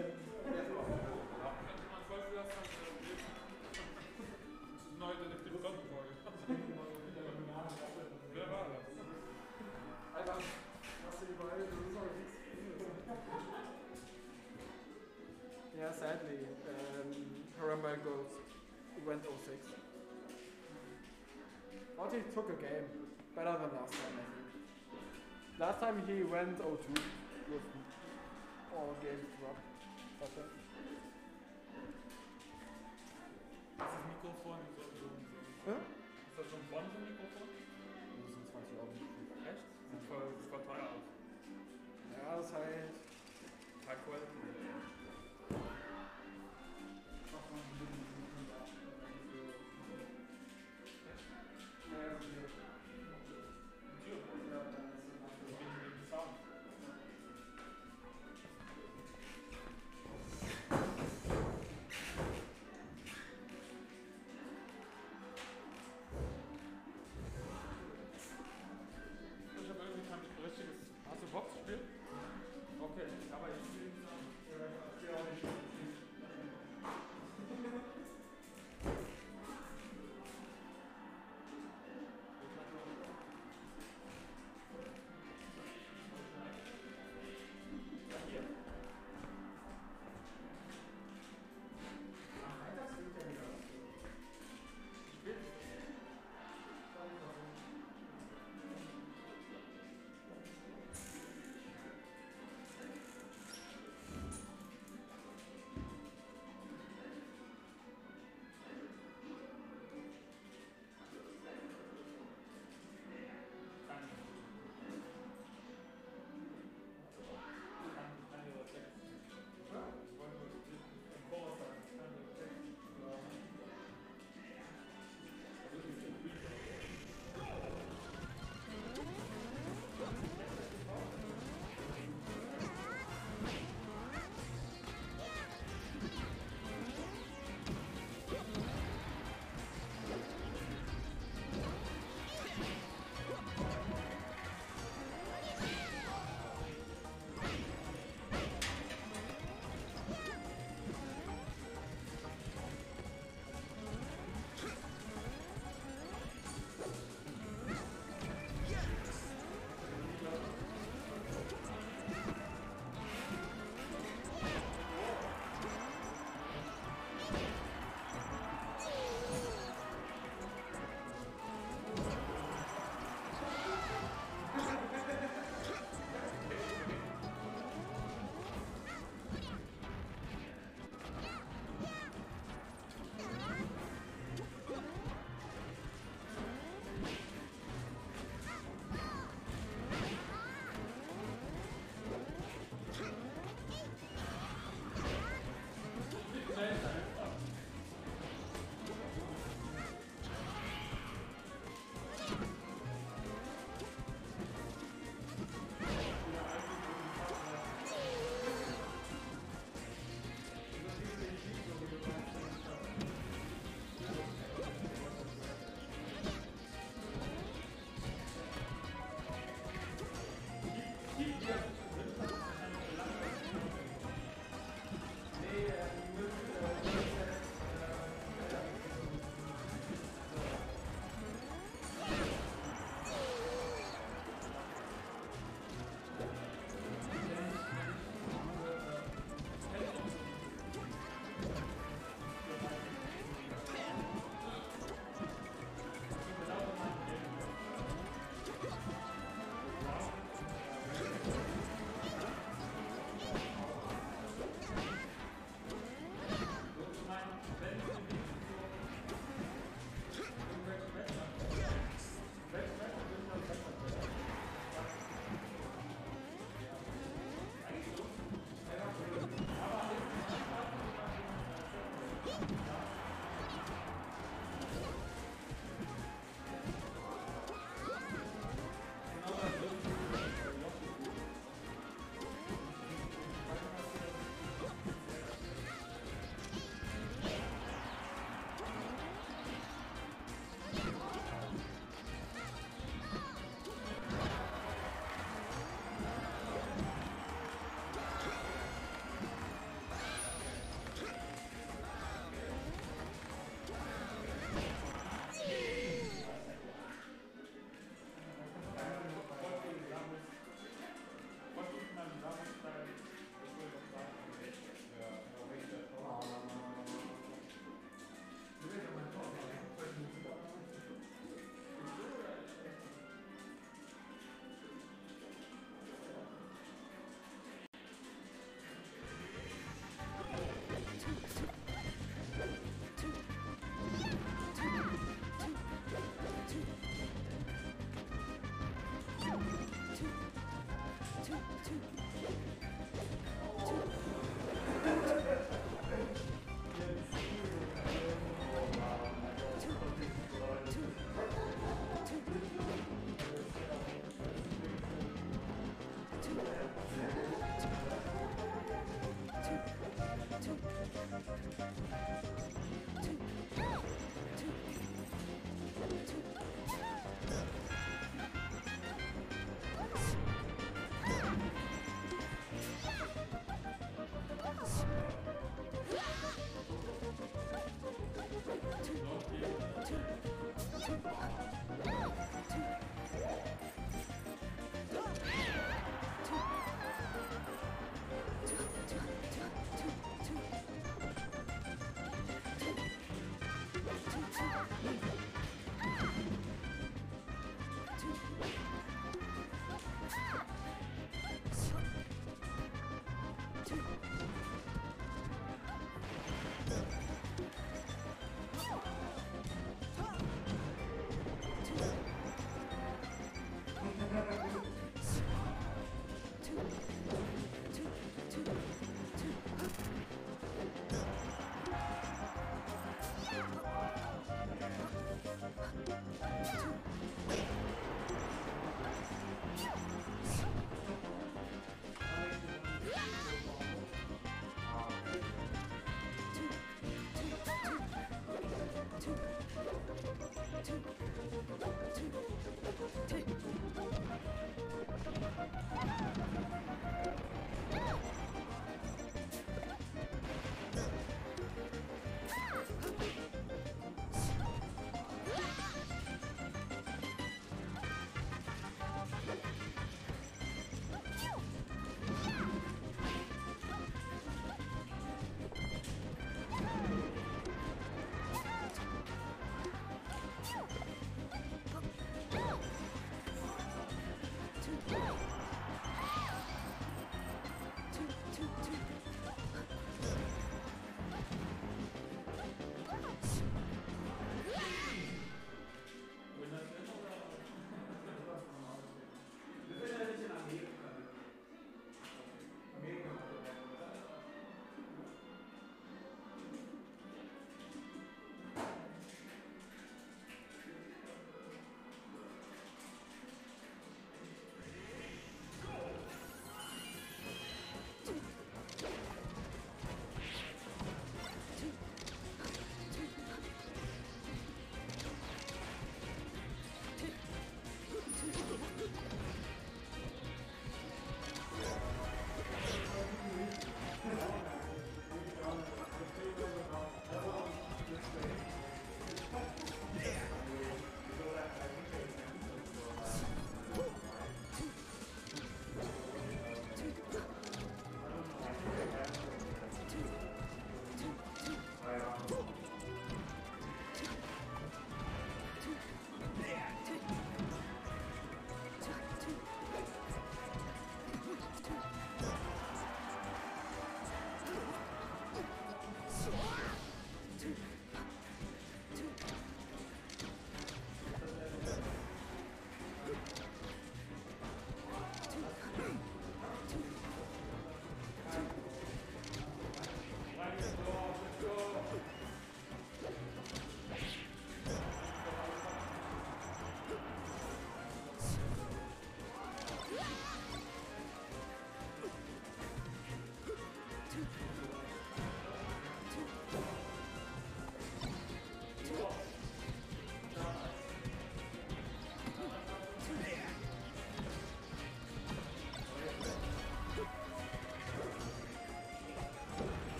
Neu Detektiv Conan-Folge. Wer war das? Alter, hast du überall, das ist aber nichts. Yeah, sadly, um, Harambe goes went oh six. But he took a game. Better than last time, I think. Last time he went oh two with all games dropped. Okay. Das ist Mikrofon so, so, so. Hä? Ist das so ein Bonzo-Mikrofon? Das sind zwanzig Euro. Echt? Sieht voll, sieht voll teuer aus. Ja, das ist halt. High Quality. Ich habe irgendwie kein richtiges. Hast du Box gespielt? Okay.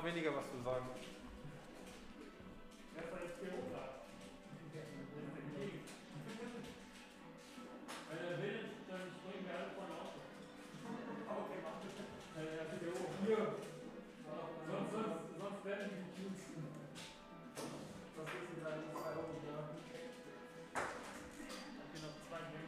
noch weniger was zu sagen. Wer soll jetzt P O sagen? Wenn er will, dann springen wir alle vorne auf. Okay, mach das. Ja, P O. Hier. Sonst, sonst, sonst werden die Cubes. Das ist in deinem zwei Euro, ja. Okay, noch zwei Games.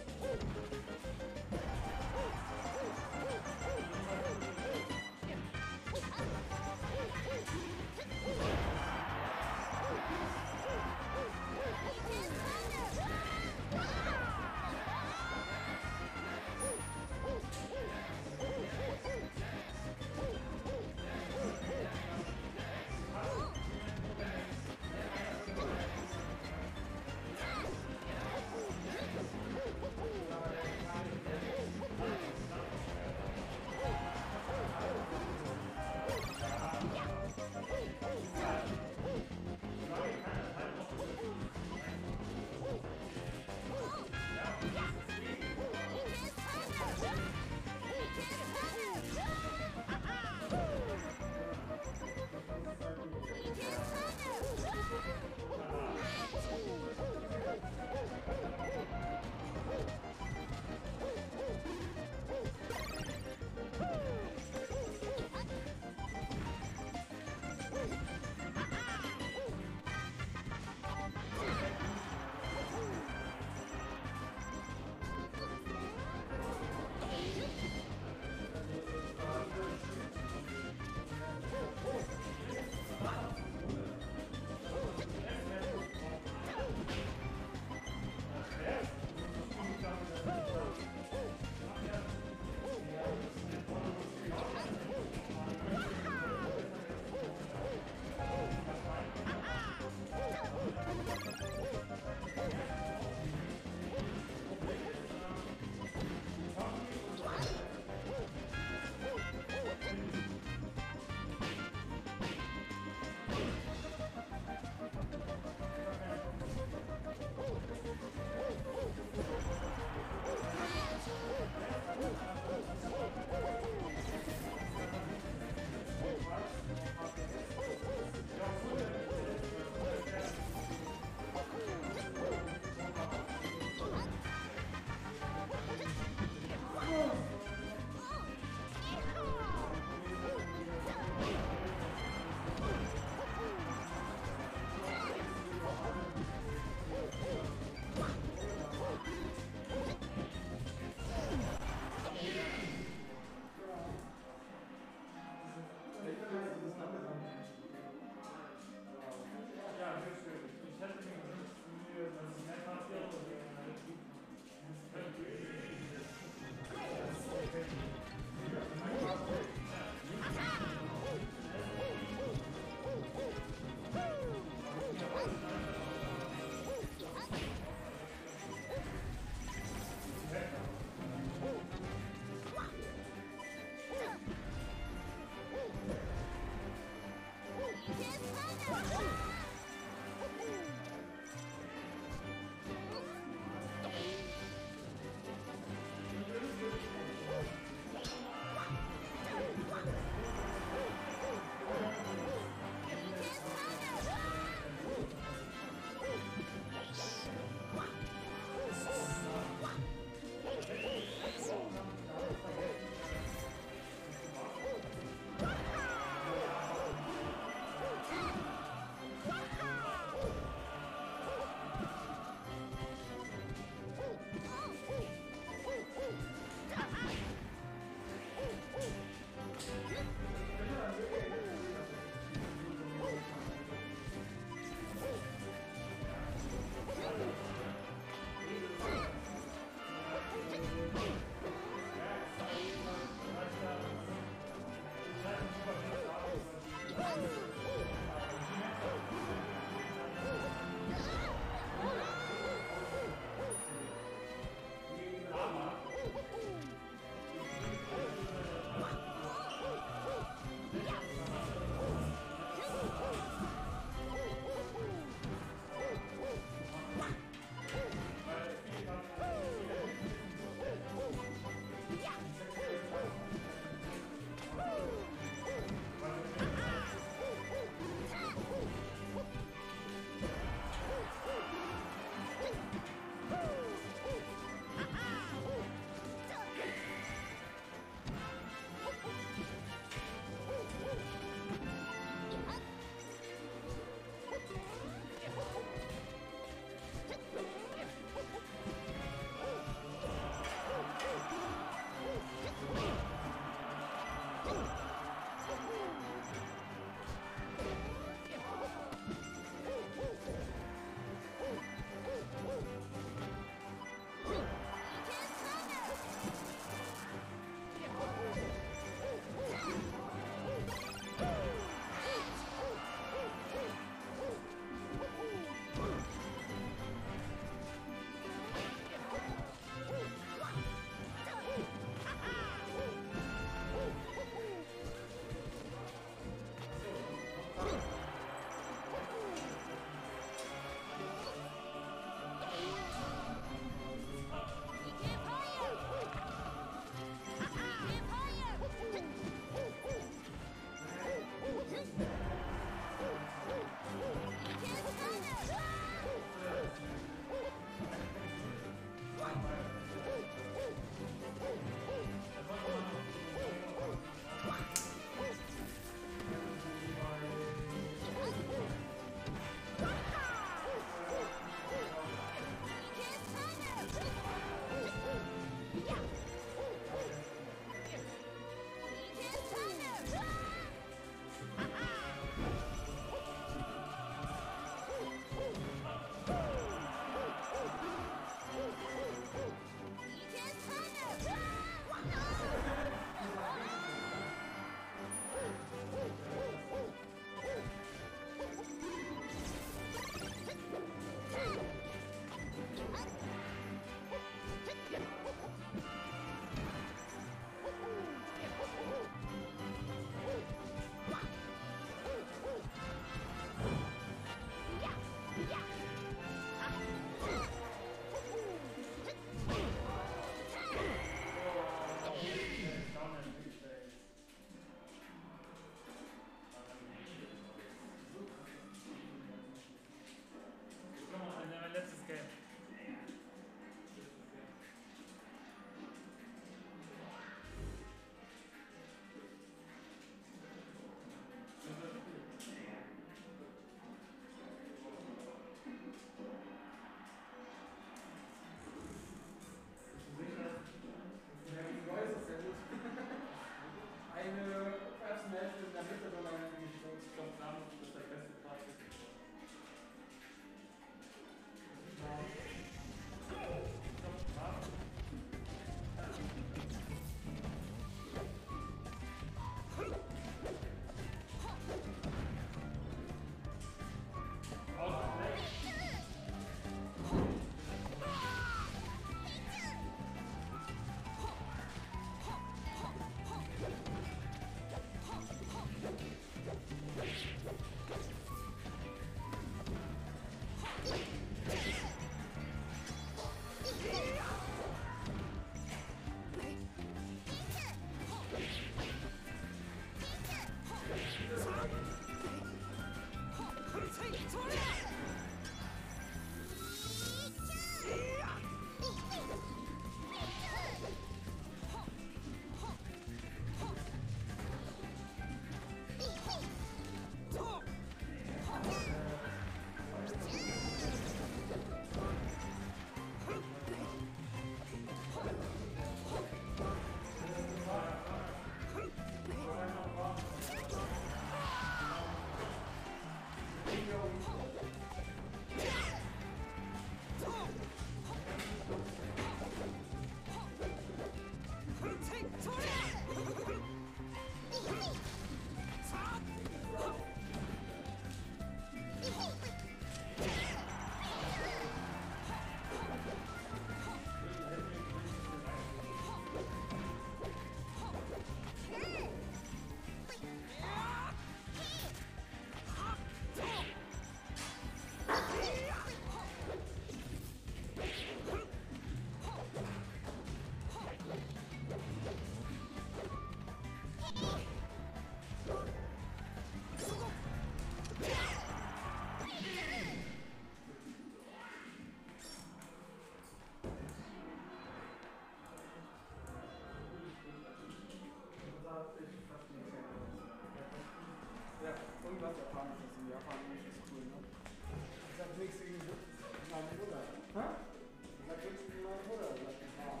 Hä? Da kriegst du meine Mutter, sagt die Frau.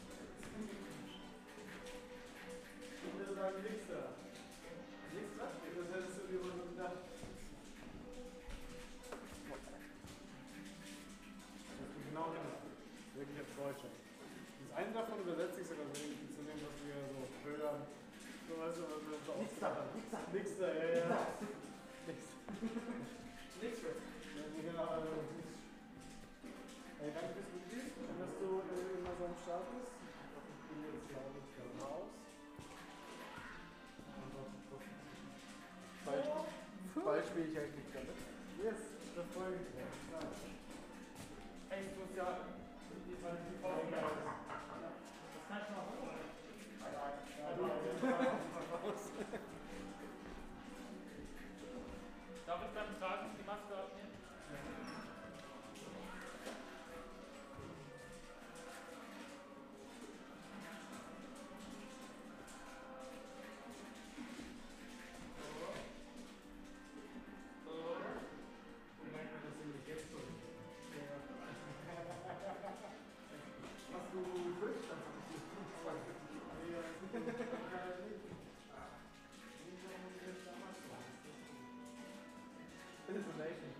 Ich würde sagen, Wichser. Wichser? Das hättest du dir wohl so gedacht. Das ist genau genau. Wirklich als Deutscher. Das eine davon übersetze ich sogar zu dem, was wir so hören. So, weißt du, was wir so Nix da, nix da. Nix da, ja, ja. Nix. Nix da. Ja, genau, also. Hey, danke fürs Mitglied. Schön, dass du äh, immer so am Start bist. Ich bin jetzt, glaube ich, raus. Bald, bald spiele ich eigentlich damit. Yes, das freut mich. Ja. Ey, du musst ja die T V das kann ich mal holen. Darf ich beim Tragen die Maske abnehmen? Hast du Twitch? Installation.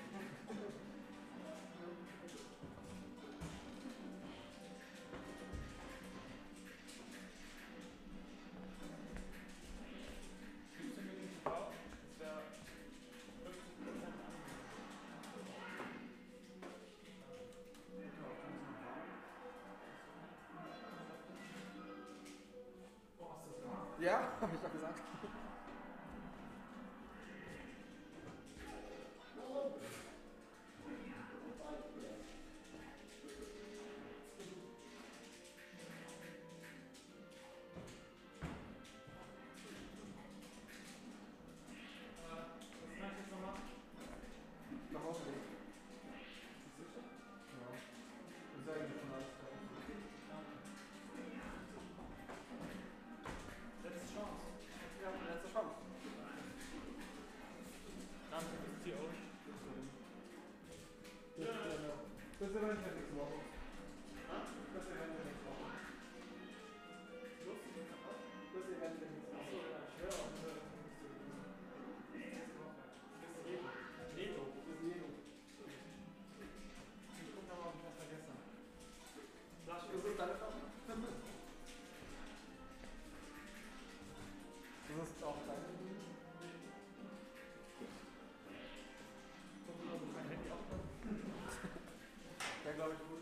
Gibst du mir die T V? Das wäre fünfzig Prozent Ja, hab ich doch gesagt. Nach Hause gehen. Sicher? Ja. Ich sage dir schon alles. Letzte Chance. Ja, letzte Chance. Danke fürs T O. Das ist das ist eventuell nächste Woche. Das ist eventuell nächste Woche. Das ist eventuell nächste Woche. Achso, ja, ich höre auch. Neto. Das ist Jeno. Ich guck mal, ob ich was vergesse. Das ist deine Flasche? Das ist auch deine. Guck mal, ob mein Handy aufpasst. Ja, glaube ich gut.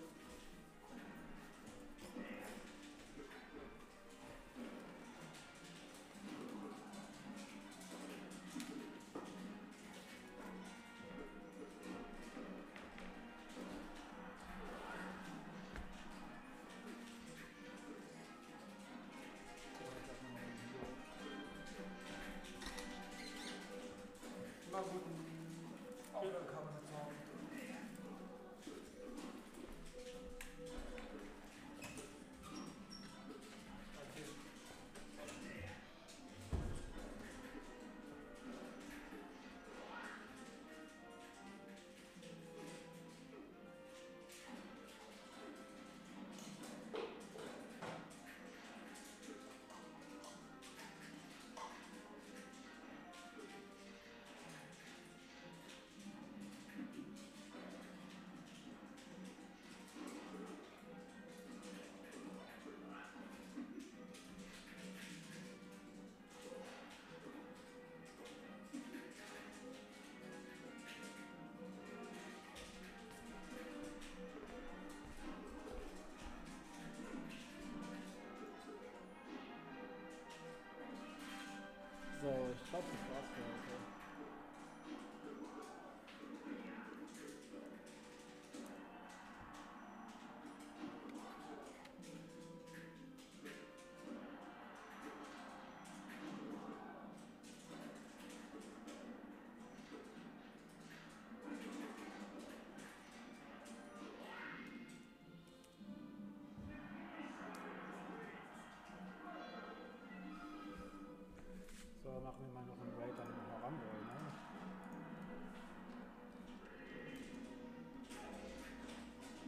Immer guten Aufgaben zu haben. So, ich glaube, das war's für heute. So, machen wir mal noch einen Raid, damit wir noch ran wollen, ne?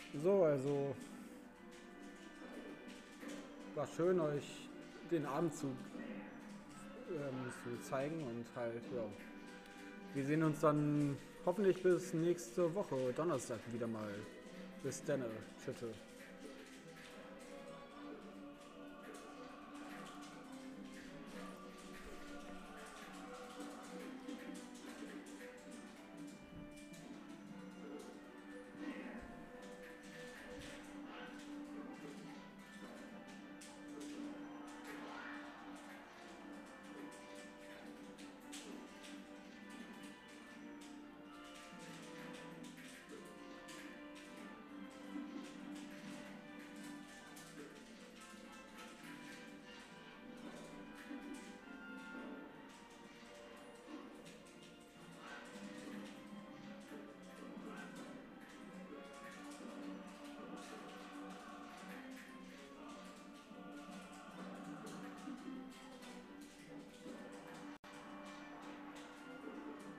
So, also war schön, euch den Abend zu, ähm, zu zeigen und halt, ja. Wir sehen uns dann hoffentlich bis nächste Woche, Donnerstag wieder mal. Bis dann, Tschüss.